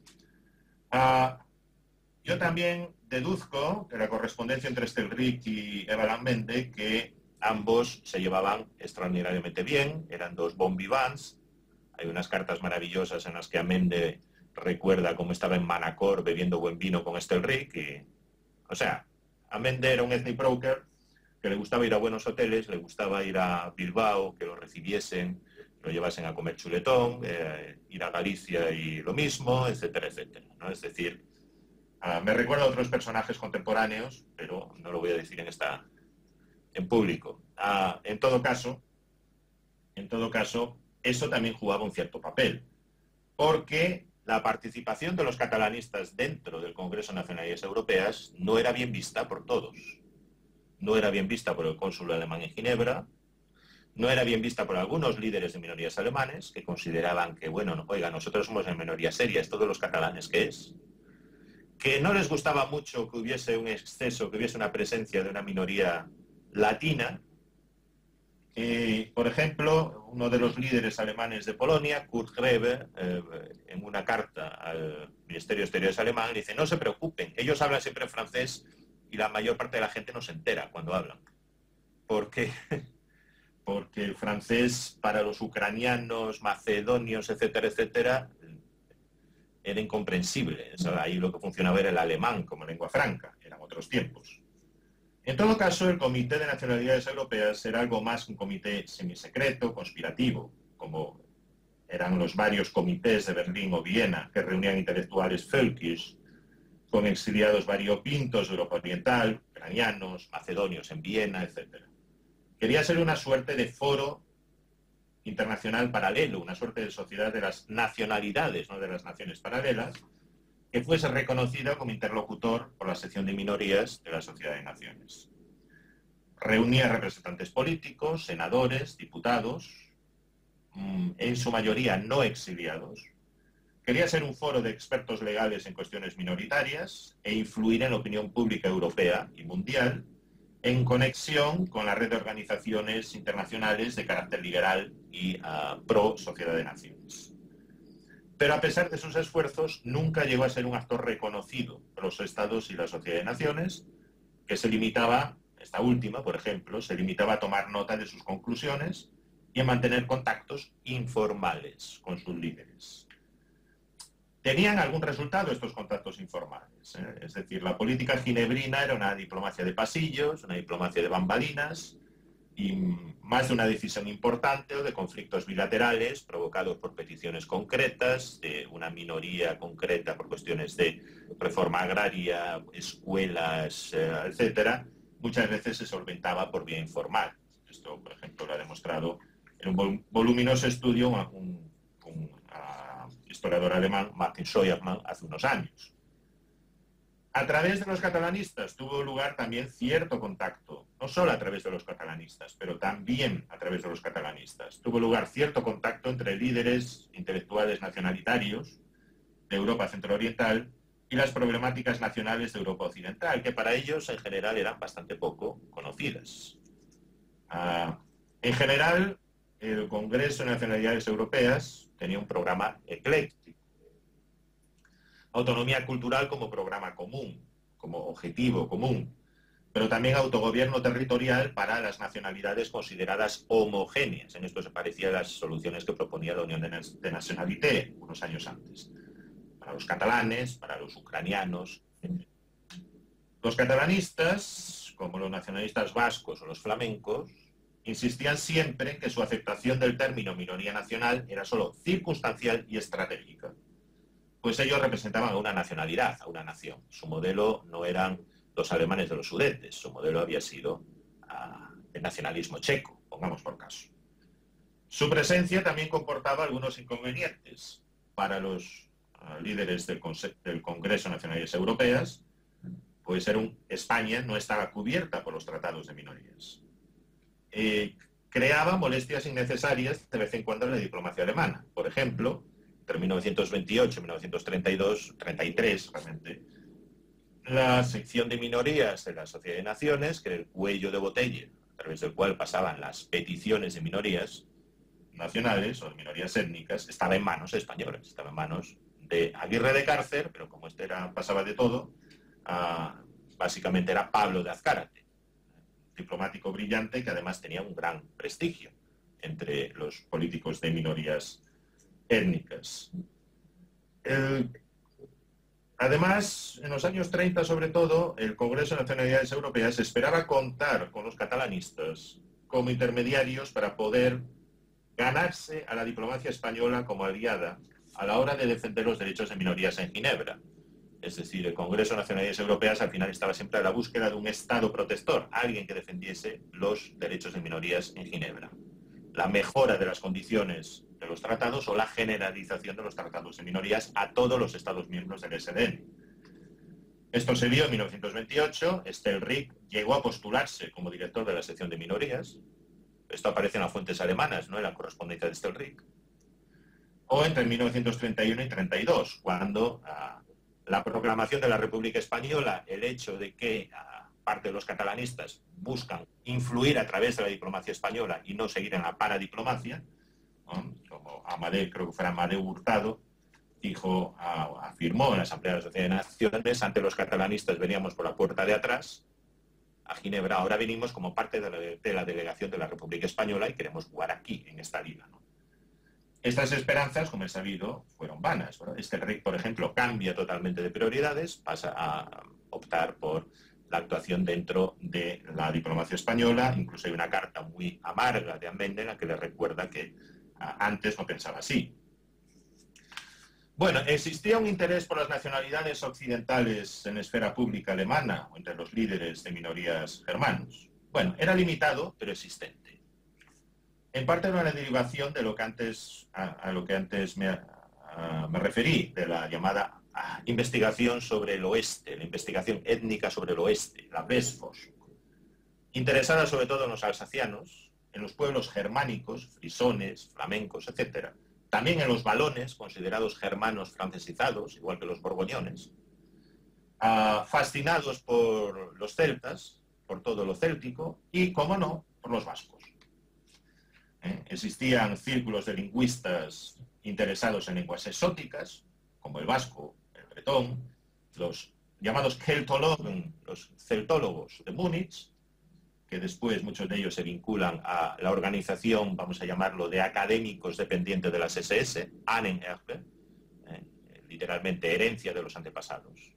Uh, yo también deduzco de la correspondencia entre Estelrich y Eva Lambende que ambos se llevaban extraordinariamente bien, eran dos bon vivants. Hay unas cartas maravillosas en las que Amende recuerda cómo estaba en Manacor bebiendo buen vino con Estelrich. Y, o sea, Amende era un ethnic broker que le gustaba ir a buenos hoteles, le gustaba ir a Bilbao, que lo recibiesen, lo llevasen a comer chuletón, eh, ir a Galicia y lo mismo, etcétera, etcétera, ¿no? Es decir, Uh, me recuerda a otros personajes contemporáneos, pero no lo voy a decir en esta, en público. Uh, en todo caso, en todo caso, eso también jugaba un cierto papel, porque la participación de los catalanistas dentro del Congreso de Nacionalidades Europeas no era bien vista por todos. No era bien vista por el cónsul alemán en Ginebra, no era bien vista por algunos líderes de minorías alemanes que consideraban que, bueno, no, oiga, nosotros somos en minoría seria, ¿esto de los catalanes qué es? Que no les gustaba mucho que hubiese un exceso, que hubiese una presencia de una minoría latina. Eh, por ejemplo, uno de los líderes alemanes de Polonia, Kurt Greve, eh, en una carta al Ministerio de Exteriores alemán, dice, no se preocupen, ellos hablan siempre en francés y la mayor parte de la gente no se entera cuando hablan. Porque, porque el francés para los ucranianos, macedonios, etcétera, etcétera, era incomprensible. O sea, ahí lo que funcionaba era el alemán como lengua franca, eran otros tiempos. En todo caso, el Comité de Nacionalidades Europeas era algo más que un comité semisecreto, conspirativo, como eran los varios comités de Berlín o Viena que reunían intelectuales völkisch con exiliados variopintos de Europa Oriental, ucranianos, macedonios en Viena, etcétera. Quería ser una suerte de foro internacional paralelo, una suerte de sociedad de las nacionalidades, no de las naciones paralelas, que fuese reconocida como interlocutor por la sección de minorías de la Sociedad de Naciones. Reunía representantes políticos, senadores, diputados, en su mayoría no exiliados. Quería ser un foro de expertos legales en cuestiones minoritarias e influir en la opinión pública europea y mundial en conexión con la red de organizaciones internacionales de carácter liberal y uh, pro Sociedad de Naciones. Pero a pesar de sus esfuerzos, nunca llegó a ser un actor reconocido por los Estados y la Sociedad de Naciones, que se limitaba, esta última, por ejemplo, se limitaba a tomar nota de sus conclusiones y a mantener contactos informales con sus líderes. Tenían algún resultado estos contactos informales, ¿eh? Es decir, la política ginebrina era una diplomacia de pasillos, una diplomacia de bambalinas y más de una decisión importante o de conflictos bilaterales provocados por peticiones concretas de una minoría concreta por cuestiones de reforma agraria, escuelas, eh, etcétera, muchas veces se solventaba por vía informal. Esto, por ejemplo, lo ha demostrado en un vol voluminoso estudio un, un uh, historiador alemán, Martin Scheuermann, hace unos años. A través de los catalanistas tuvo lugar también cierto contacto, no solo a través de los catalanistas, pero también a través de los catalanistas. Tuvo lugar cierto contacto entre líderes intelectuales nacionalitarios de Europa centrooriental y las problemáticas nacionales de Europa occidental, que para ellos en general eran bastante poco conocidas. Uh, en general, el Congreso de Nacionalidades Europeas tenía un programa ecléctico. Autonomía cultural como programa común, como objetivo común, pero también autogobierno territorial para las nacionalidades consideradas homogéneas. En esto se parecía a las soluciones que proponía la Unión de Nationalité unos años antes. Para los catalanes, para los ucranianos. Los catalanistas, como los nacionalistas vascos o los flamencos, insistían siempre en que su aceptación del término minoría nacional era solo circunstancial y estratégica. Pues ellos representaban a una nacionalidad, a una nación. Su modelo no eran los alemanes de los Sudetes, su modelo había sido uh, el nacionalismo checo, pongamos por caso. Su presencia también comportaba algunos inconvenientes para los uh, líderes del, del Congreso de Nacionalidades Europeas, pues era un, España no estaba cubierta por los tratados de minorías. Eh, creaba molestias innecesarias de vez en cuando en la diplomacia alemana. Por ejemplo, entre mil novecientos veintiocho y mil novecientos treinta y dos, treinta y tres realmente, la sección de minorías de la Sociedad de Naciones, que era el cuello de botella a través del cual pasaban las peticiones de minorías nacionales o de minorías étnicas, estaba en manos españolas, estaba en manos de Aguirre de Cárcer, pero como este era, pasaba de todo, uh, básicamente era Pablo de Azcárate, diplomático brillante que además tenía un gran prestigio entre los políticos de minorías étnicas. El, además, en los años treinta, sobre todo, el Congreso de Nacionalidades Europeas esperaba contar con los catalanistas como intermediarios para poder ganarse a la diplomacia española como aliada a la hora de defender los derechos de minorías en Ginebra. Es decir, el Congreso de Nacionalidades Europeas al final estaba siempre a la búsqueda de un Estado protector, alguien que defendiese los derechos de minorías en Ginebra. La mejora de las condiciones de los tratados o la generalización de los tratados de minorías a todos los Estados miembros del S D N. Esto se dio en mil novecientos veintiocho, Stelrick llegó a postularse como director de la sección de minorías. Esto aparece en las fuentes alemanas, ¿no?, en la correspondencia de Stelrick. O entre mil novecientos treinta y uno y treinta y dos, cuando uh, la proclamación de la República Española, el hecho de que uh, parte de los catalanistas buscan influir a través de la diplomacia española y no seguir en la paradiplomacia, ¿no?, como Amadeo, creo que fuera Amadeo Hurtado, dijo, uh, afirmó en la Asamblea de la Sociedad de Naciones, ante los catalanistas veníamos por la puerta de atrás a Ginebra, ahora venimos como parte de la, de la delegación de la República Española y queremos jugar aquí, en esta liga, ¿no? Estas esperanzas, como es sabido, fueron vanas, ¿verdad? Stelrick, por ejemplo, cambia totalmente de prioridades, pasa a optar por la actuación dentro de la diplomacia española. Incluso hay una carta muy amarga de Allende en la que le recuerda que a, antes no pensaba así. Bueno, existía un interés por las nacionalidades occidentales en la esfera pública alemana o entre los líderes de minorías germanos. Bueno, era limitado, pero existente. En parte era una derivación de lo que antes, a, a lo que antes me, a, me referí, de la llamada a, investigación sobre el oeste, la investigación étnica sobre el oeste, la Westforschung, interesada sobre todo en los alsacianos, en los pueblos germánicos, frisones, flamencos, etcétera. También en los valones, considerados germanos francesizados, igual que los borgoñones, uh, fascinados por los celtas, por todo lo céltico, y, como no, por los vascos. ¿Eh? Existían círculos de lingüistas interesados en lenguas exóticas, como el vasco, el bretón, los llamados Keltologen, los celtólogos de Múnich, que después muchos de ellos se vinculan a la organización, vamos a llamarlo, de académicos dependientes de las S S, Ahnenerbe, eh, literalmente herencia de los antepasados.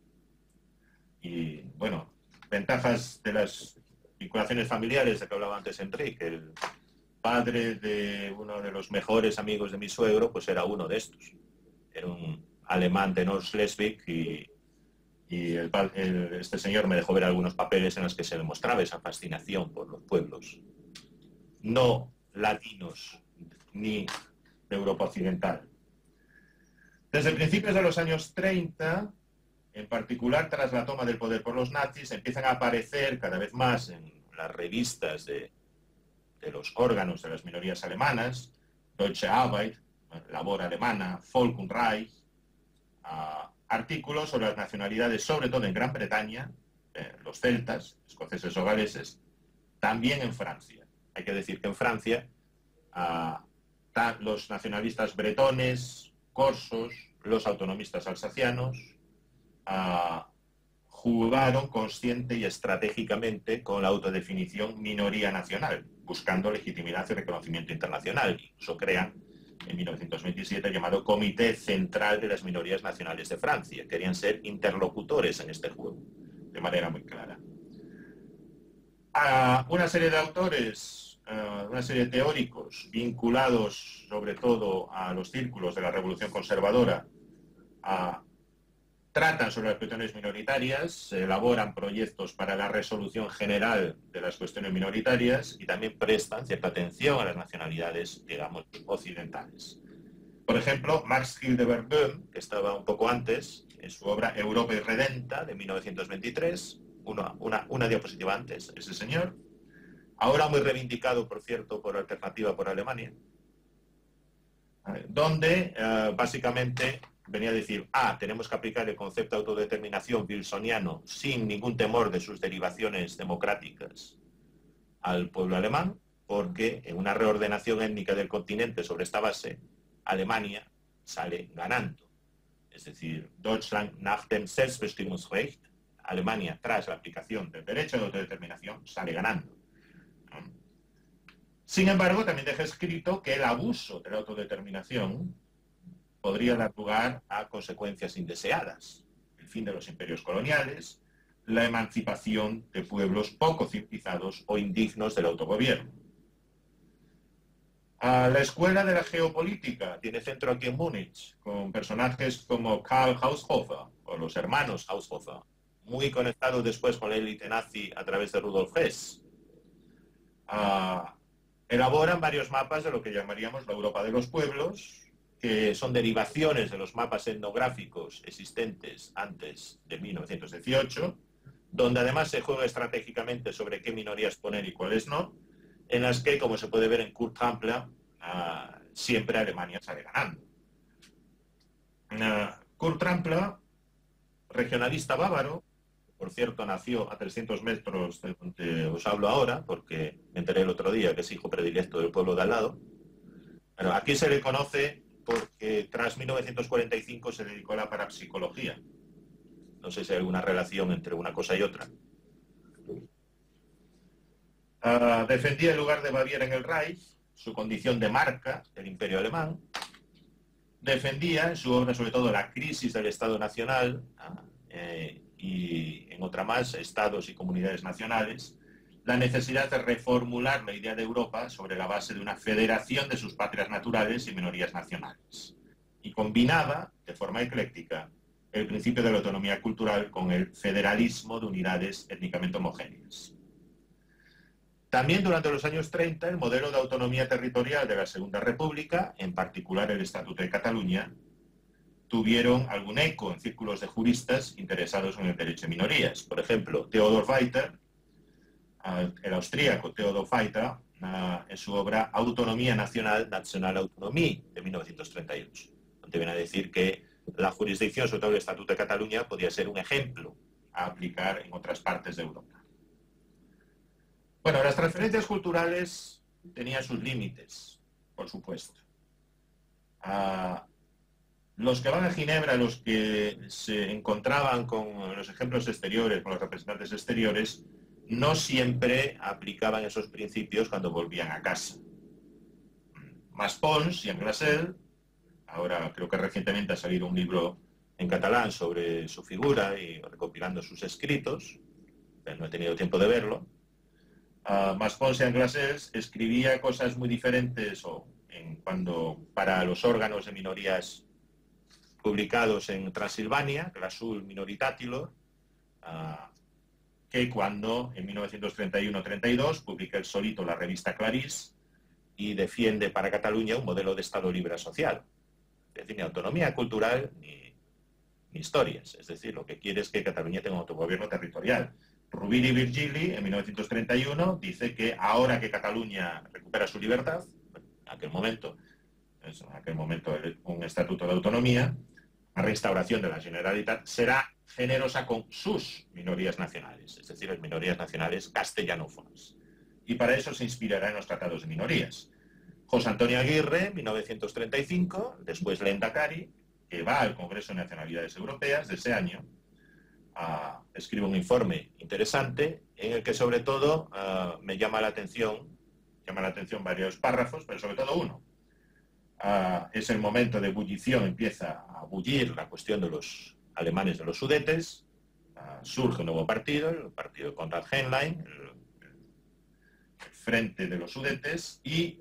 Y, bueno, ventajas de las vinculaciones familiares de que hablaba antes Enrique. El padre de uno de los mejores amigos de mi suegro, pues era uno de estos. Era un alemán de Nord-Schleswig y Y el, el, este señor me dejó ver algunos papeles en los que se demostraba esa fascinación por los pueblos no latinos ni de Europa Occidental. Desde principios de los años treinta, en particular tras la toma del poder por los nazis, empiezan a aparecer cada vez más en las revistas de, de los órganos de las minorías alemanas, Deutsche Arbeit, Labor Alemana, Volk und Reich, uh, artículos sobre las nacionalidades, sobre todo en Gran Bretaña, eh, los celtas, escoceses o galeses, también en Francia. Hay que decir que en Francia uh, los nacionalistas bretones, corsos, los autonomistas alsacianos, uh, jugaron consciente y estratégicamente con la autodefinición minoría nacional, buscando legitimidad y reconocimiento internacional. Incluso crean en mil novecientos veintisiete el llamado Comité Central de las Minorías Nacionales de Francia. Querían ser interlocutores en este juego, de manera muy clara. Uh, una serie de autores, uh, una serie de teóricos vinculados sobre todo a los círculos de la Revolución Conservadora, uh, tratan sobre las cuestiones minoritarias, elaboran proyectos para la resolución general de las cuestiones minoritarias y también prestan cierta atención a las nacionalidades, digamos, occidentales. Por ejemplo, Max Hildebert Böhm, que estaba un poco antes, en su obra Europa Irredenta, de mil novecientos veintitrés, una, una, una diapositiva antes, ese señor, ahora muy reivindicado, por cierto, por Alternativa por Alemania, donde uh, básicamente venía a decir, ah, tenemos que aplicar el concepto de autodeterminación wilsoniano sin ningún temor de sus derivaciones democráticas al pueblo alemán, porque en una reordenación étnica del continente sobre esta base, Alemania sale ganando. Es decir, Deutschland nach dem Selbstbestimmungsrecht, Alemania tras la aplicación del derecho de autodeterminación, sale ganando. Sin embargo, también deja escrito que el abuso de la autodeterminación podría dar lugar a consecuencias indeseadas, el fin de los imperios coloniales, la emancipación de pueblos poco civilizados o indignos del autogobierno. A la escuela de la geopolítica tiene centro aquí en Múnich, con personajes como Karl Haushofer, o los hermanos Haushofer, muy conectados después con la élite nazi a través de Rudolf Hess. Uh, elaboran varios mapas de lo que llamaríamos la Europa de los pueblos, que son derivaciones de los mapas etnográficos existentes antes de mil novecientos dieciocho, donde además se juega estratégicamente sobre qué minorías poner y cuáles no, en las que, como se puede ver en Kurt Trampler, uh, siempre Alemania sale ganando. Uh, Kurt Trampler, regionalista bávaro, por cierto nació a trescientos metros de donde os hablo ahora, porque me enteré el otro día que es hijo predilecto del pueblo de al lado. Bueno, aquí se le conoce porque tras mil novecientos cuarenta y cinco se dedicó a la parapsicología. No sé si hay alguna relación entre una cosa y otra. Uh, defendía el lugar de Baviera en el Reich, su condición de marca del Imperio Alemán. Defendía en su obra sobre todo la crisis del Estado Nacional uh, eh, y en otra más, Estados y comunidades nacionales, la necesidad de reformular la idea de Europa sobre la base de una federación de sus patrias naturales y minorías nacionales. Y combinaba, de forma ecléctica, el principio de la autonomía cultural con el federalismo de unidades étnicamente homogéneas. También durante los años treinta, el modelo de autonomía territorial de la Segunda República, en particular el Estatuto de Cataluña, tuvieron algún eco en círculos de juristas interesados en el derecho de minorías. Por ejemplo, Theodor Weiter, el austríaco Theodor Weiter, en su obra Autonomía Nacional, Nationalautonomie, de mil novecientos treinta y ocho, donde viene a decir que la jurisdicción, sobre todo el Estatuto de Cataluña, podía ser un ejemplo a aplicar en otras partes de Europa. Bueno, las transferencias culturales tenían sus límites, por supuesto. Uh, los que van a Ginebra, los que se encontraban con los ejemplos exteriores, con los representantes exteriores, no siempre aplicaban esos principios cuando volvían a casa. Mas Pons y Anglasel, ahora creo que recientemente ha salido un libro en catalán sobre su figura y recopilando sus escritos, pero no he tenido tiempo de verlo. Uh, Mas Pons y Anglasel escribía cosas muy diferentes o en cuando, para los órganos de minorías publicados en Transilvania, Glasul Minoritatilo, uh, que cuando en mil novecientos treinta y uno treinta y dos publica él solito la revista Clarís, y defiende para Cataluña un modelo de Estado libre social. Es decir, ni autonomía cultural ni, ni historias. Es decir, lo que quiere es que Cataluña tenga un autogobierno territorial. Rubiri Virgili, en mil novecientos treinta y uno, dice que ahora que Cataluña recupera su libertad, en aquel momento, en aquel momento un estatuto de autonomía, la restauración de la Generalitat será generosa con sus minorías nacionales, es decir, las minorías nacionales castellanófonas. Y para eso se inspirará en los tratados de minorías. José Antonio Aguirre, mil novecientos treinta y cinco, después Lehendakari, que va al Congreso de Nacionalidades Europeas de ese año, uh, escribe un informe interesante en el que sobre todo uh, me llama la atención, llama la atención varios párrafos, pero sobre todo uno. Uh, es el momento de ebullición, empieza a bullir la cuestión de los alemanes de los Sudetes, uh, surge un nuevo partido, el partido de Konrad Henlein, el, el Frente de los Sudetes, y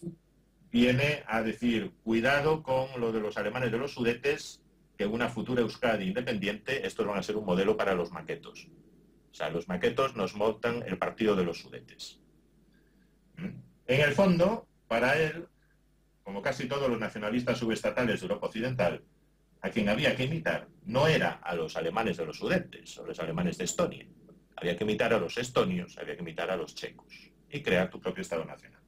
viene a decir, cuidado con lo de los alemanes de los Sudetes, que en una futura Euskadi independiente, estos van a ser un modelo para los maquetos. O sea, los maquetos nos montan el partido de los Sudetes. En el fondo, para él, como casi todos los nacionalistas subestatales de Europa Occidental, a quien había que imitar no era a los alemanes de los Sudetes o los alemanes de Estonia. Había que imitar a los estonios, había que imitar a los checos y crear tu propio Estado nacional.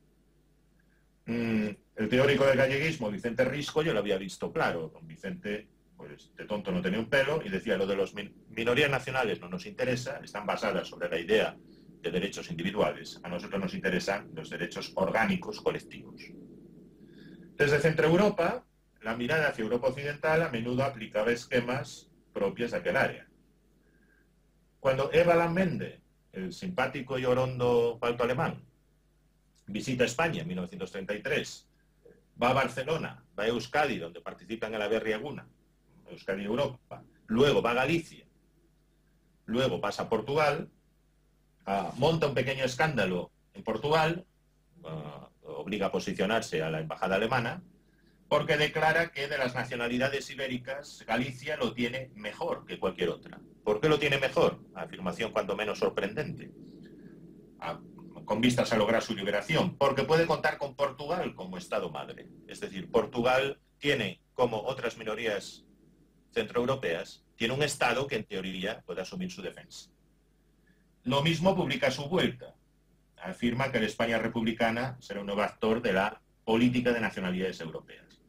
Mm, el teórico del galleguismo, Vicente Risco, yo lo había visto claro. Don Vicente, pues de tonto no tenía un pelo y decía, lo de las min minorías nacionales no nos interesa, están basadas sobre la idea de derechos individuales. A nosotros nos interesan los derechos orgánicos colectivos. Desde Centro Europa, la mirada hacia Europa Occidental a menudo aplicaba esquemas propios de aquel área. Cuando Eva Lamende, el simpático y orondo palto alemán, visita España en mil novecientos treinta y tres, va a Barcelona, va a Euskadi, donde participan en la Berriaguna, Euskadi Europa, luego va a Galicia, luego pasa a Portugal, uh, monta un pequeño escándalo en Portugal, uh, obliga a posicionarse a la embajada alemana, porque declara que de las nacionalidades ibéricas, Galicia lo tiene mejor que cualquier otra. ¿Por qué lo tiene mejor? Afirmación cuanto menos sorprendente. Uh, con vistas a lograr su liberación, porque puede contar con Portugal como Estado madre. Es decir, Portugal tiene, como otras minorías centroeuropeas, tiene un Estado que en teoría puede asumir su defensa. Lo mismo publica a su vuelta. Afirma que la España republicana será un nuevo actor de la política de nacionalidades europeas.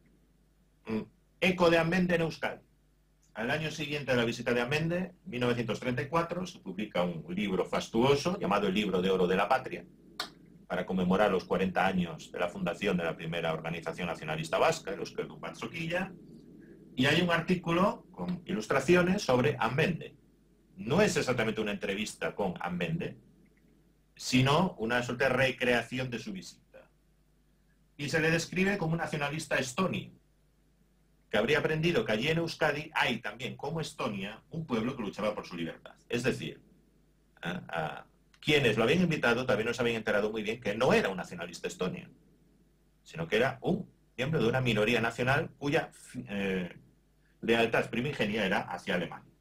Eco de Amende en Euskadi. Al año siguiente de la visita de Amende, mil novecientos treinta y cuatro, se publica un libro fastuoso llamado El Libro de Oro de la Patria, para conmemorar los cuarenta años de la fundación de la primera organización nacionalista vasca, el Euskaldun Batzoquilla, y hay un artículo con ilustraciones sobre Amende. No es exactamente una entrevista con Amende, sino una suerte de recreación de su visita. Y se le describe como un nacionalista estonio, que habría aprendido que allí en Euskadi hay también, como Estonia, un pueblo que luchaba por su libertad. Es decir, a, a quienes lo habían invitado también nos habían enterado muy bien que no era un nacionalista estonio, sino que era un miembro de una minoría nacional cuya eh, lealtad primigenia era hacia Alemania.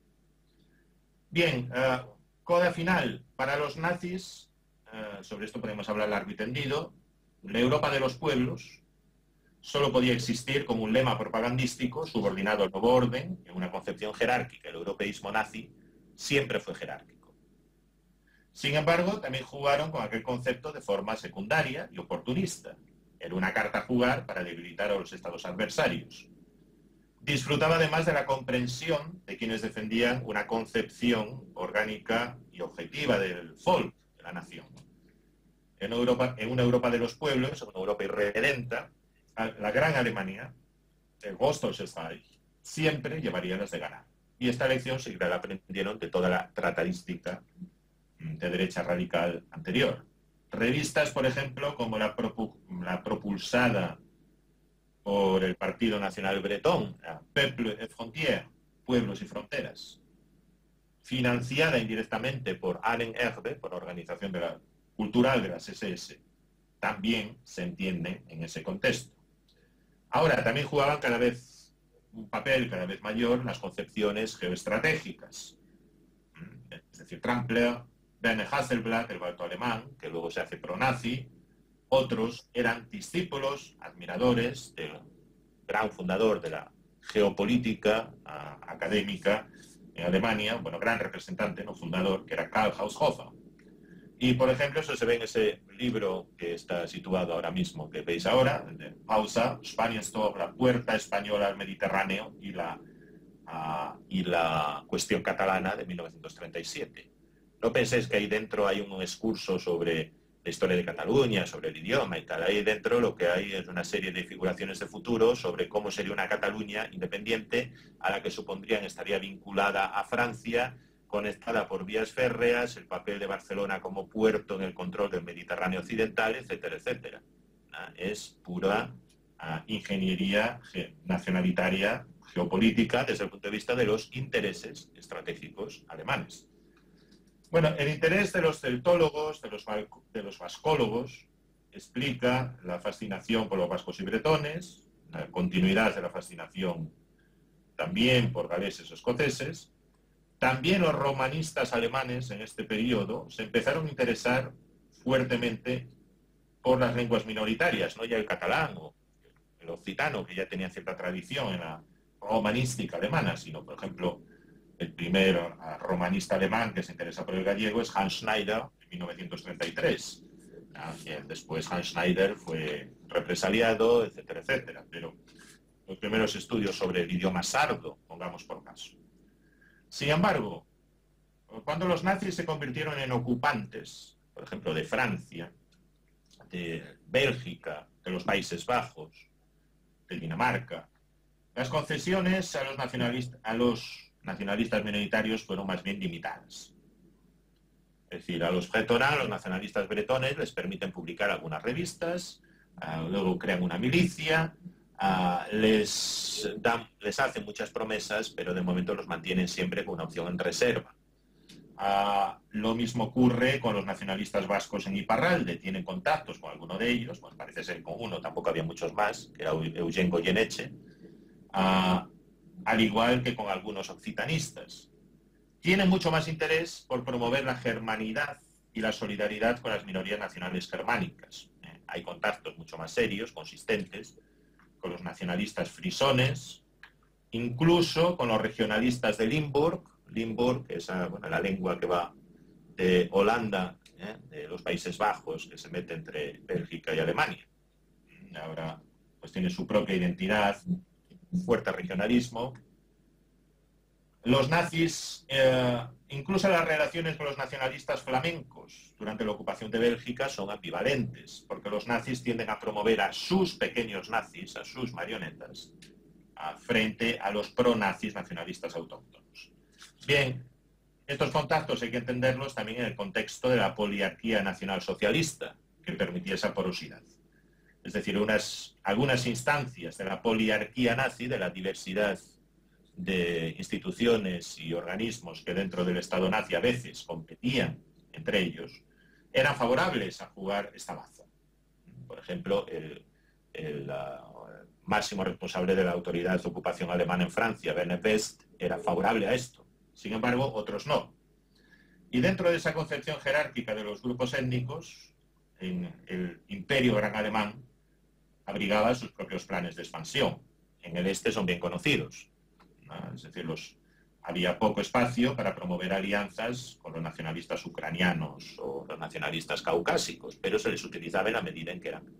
Bien, uh, coda final. Para los nazis, uh, sobre esto podemos hablar largo y tendido, la Europa de los pueblos solo podía existir como un lema propagandístico subordinado al nuevo orden, en una concepción jerárquica. El europeísmo nazi siempre fue jerárquico. Sin embargo, también jugaron con aquel concepto de forma secundaria y oportunista. Era una carta a jugar para debilitar a los estados adversarios. Disfrutaba además de la comprensión de quienes defendían una concepción orgánica y objetiva del folk, de la nación. En, Europa, en una Europa de los pueblos, en una Europa irredenta, la gran Alemania, el Großdeutschland, siempre llevaría las de ganar. Y esta lección sí que la aprendieron de toda la tratadística de derecha radical anterior. Revistas, por ejemplo, como la, propu la propulsada por el Partido Nacional Bretón, Peuple et Frontières, Pueblos y Fronteras, financiada indirectamente por Allen Herbe, por la Organización de la Cultural de las S S, también se entiende en ese contexto. Ahora, también jugaban cada vez un papel cada vez mayor las concepciones geoestratégicas. Es decir, Trampler, Werner Hasselblad, el balto alemán, que luego se hace pro-nazi, Otros eran discípulos, admiradores del gran fundador de la geopolítica uh, académica en Alemania, bueno, gran representante, no fundador, que era Karl Haushofer. Y, por ejemplo, eso se ve en ese libro que está situado ahora mismo, que veis ahora, de Pausa, Spanienstorm, la puerta española al Mediterráneo y la, uh, y la cuestión catalana de mil novecientos treinta y siete. No penséis que ahí dentro hay un excurso sobre la historia de Cataluña, sobre el idioma y tal. Ahí dentro lo que hay es una serie de figuraciones de futuro sobre cómo sería una Cataluña independiente a la que supondrían estaría vinculada a Francia, conectada por vías férreas, el papel de Barcelona como puerto en el control del Mediterráneo occidental, etcétera, etcétera. Es pura uh, ingeniería ge nacionalitaria, geopolítica, desde el punto de vista de los intereses estratégicos alemanes. Bueno, el interés de los celtólogos, de los, de los vascólogos, explica la fascinación por los vascos y bretones, la continuidad de la fascinación también por galeses o escoceses. También los romanistas alemanes en este periodo se empezaron a interesar fuertemente por las lenguas minoritarias, no ya el catalán o el occitano, que ya tenían cierta tradición en la romanística alemana, sino, por ejemplo, el primer romanista alemán que se interesa por el gallego es Hans Schneider, en mil novecientos treinta y tres. Después Hans Schneider fue represaliado, etcétera, etcétera. Pero los primeros estudios sobre el idioma sardo, pongamos por caso. Sin embargo, cuando los nazis se convirtieron en ocupantes, por ejemplo, de Francia, de Bélgica, de los Países Bajos, de Dinamarca, las concesiones a los nacionalistas, a los nacionalistas minoritarios fueron más bien limitadas. Es decir, a los bretones, los nacionalistas bretones, les permiten publicar algunas revistas, uh, luego crean una milicia, uh, les, dan, les hacen muchas promesas, pero de momento los mantienen siempre con una opción en reserva. Uh, lo mismo ocurre con los nacionalistas vascos en Iparralde, tienen contactos con alguno de ellos, pues parece ser con uno, tampoco había muchos más, que era Eugen Goyeneche, uh, al igual que con algunos occitanistas. Tienen mucho más interés por promover la germanidad y la solidaridad con las minorías nacionales germánicas. Eh, hay contactos mucho más serios, consistentes, con los nacionalistas frisones, incluso con los regionalistas de Limburg, Limburg, que es bueno, la lengua que va de Holanda, eh, de los Países Bajos, que se mete entre Bélgica y Alemania. Ahora, pues tiene su propia identidad, fuerte regionalismo. Los nazis, eh, incluso las relaciones con los nacionalistas flamencos durante la ocupación de Bélgica son ambivalentes, porque los nazis tienden a promover a sus pequeños nazis, a sus marionetas, a, frente a los pro-nazis nacionalistas autóctonos. Bien, estos contactos hay que entenderlos también en el contexto de la poliarquía nacionalsocialista, que permitía esa porosidad. Es decir, unas, algunas instancias de la poliarquía nazi, de la diversidad de instituciones y organismos que dentro del Estado nazi a veces competían entre ellos, eran favorables a jugar esta baza. Por ejemplo, el, el uh, máximo responsable de la autoridad de ocupación alemana en Francia, Werner Best, era favorable a esto. Sin embargo, otros no. Y dentro de esa concepción jerárquica de los grupos étnicos, en el imperio gran alemán abrigaba sus propios planes de expansión. En el este son bien conocidos. Es decir, los, había poco espacio para promover alianzas con los nacionalistas ucranianos o los nacionalistas caucásicos, pero se les utilizaba en la medida en que eran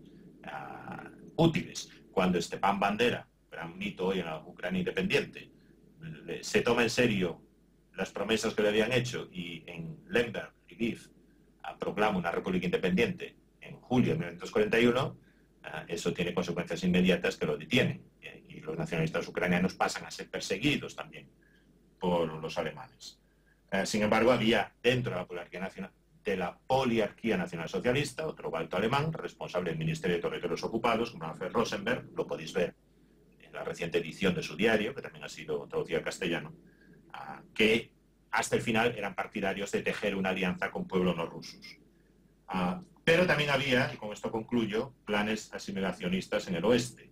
uh, útiles. Cuando Stepan Bandera, gran mito hoy en la Ucrania independiente, se toma en serio las promesas que le habían hecho y en Lemberg, Lviv, uh, proclama una república independiente en julio de mil novecientos cuarenta y uno, uh, eso tiene consecuencias inmediatas que lo detienen. Y los nacionalistas ucranianos pasan a ser perseguidos también por los alemanes. Eh, sin embargo, había dentro de la poliarquía nacional, de la poliarquía nacional socialista, otro alto alemán, responsable del Ministerio de Territorios Ocupados, como Alfred Rosenberg, lo podéis ver en la reciente edición de su diario, que también ha sido traducido al castellano, uh, que hasta el final eran partidarios de tejer una alianza con pueblos no rusos. Uh, pero también había, y con esto concluyo, planes asimilacionistas en el oeste.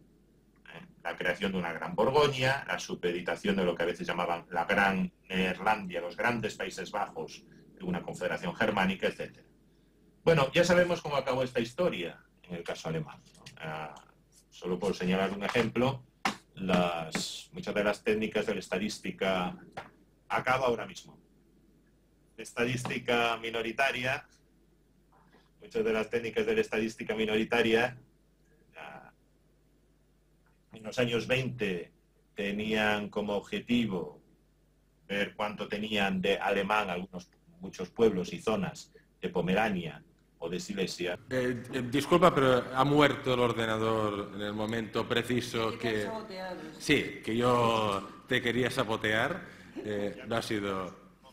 La creación de una gran Borgoña, la supeditación de lo que a veces llamaban la Gran Neerlandia, los grandes Países Bajos, de una confederación germánica, etcétera. Bueno, ya sabemos cómo acabó esta historia. en el caso alemán, ¿no? Uh, solo por señalar un ejemplo, las, muchas de las técnicas de la estadística, acaba ahora mismo, estadística minoritaria, muchas de las técnicas de la estadística minoritaria uh, en los años veinte tenían como objetivo ver cuánto tenían de alemán algunos, muchos pueblos y zonas de Pomerania o de Silesia. Eh, eh, disculpa, pero ha muerto el ordenador en el momento preciso que... Sí, que yo te quería sabotear. Eh, no ha sido...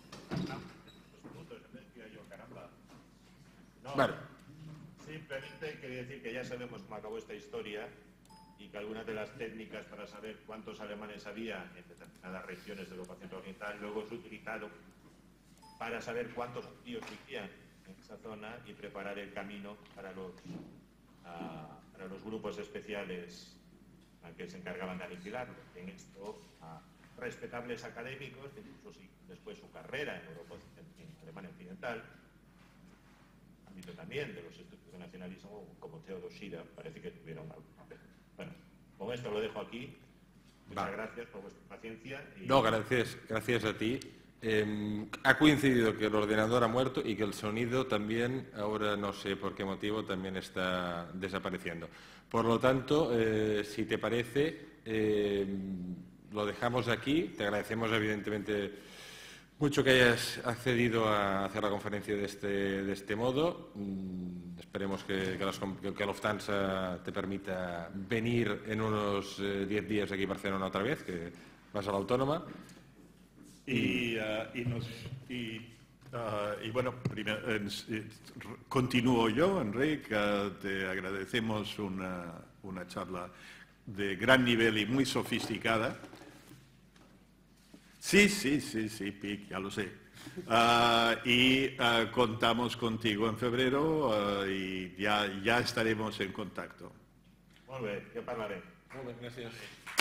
No, bueno. Simplemente quería decir que ya sabemos cómo acabó esta historia y que algunas de las técnicas para saber cuántos alemanes había en determinadas regiones de Europa Central luego es utilizado para saber cuántos judíos vivían en esa zona y preparar el camino para los, uh, para los grupos especiales a que se encargaban de aniquilarlo. En esto, uh, respetables académicos, incluso si después su carrera en Europa, en Alemania Occidental, ámbito también de los estudios de nacionalismo, como Theodor Schiller, parece que tuvieron algún papel. Bueno, con esto lo dejo aquí. Muchas Va. gracias por vuestra paciencia. Y... No, gracias, gracias a ti. Eh, ha coincidido que el ordenador ha muerto y que el sonido también, ahora no sé por qué motivo, también está desapareciendo. Por lo tanto, eh, si te parece, eh, lo dejamos aquí. Te agradecemos evidentemente mucho que hayas accedido a hacer la conferencia de este, de este modo. Mm, esperemos que, que, las, que Lufthansa te permita venir en unos diez eh, días aquí a Barcelona otra vez, que vas a la Autónoma. Y, uh, y, nos, y, uh, y bueno, primer, eh, continúo yo, Enrique, uh, te agradecemos una, una charla de gran nivel y muy sofisticada. Sí, sí, sí, sí, Pic, ya lo sé. Uh, y uh, contamos contigo en febrero uh, y ya, ya estaremos en contacto. Muy bien, ya hablaré. Muy bien, gracias.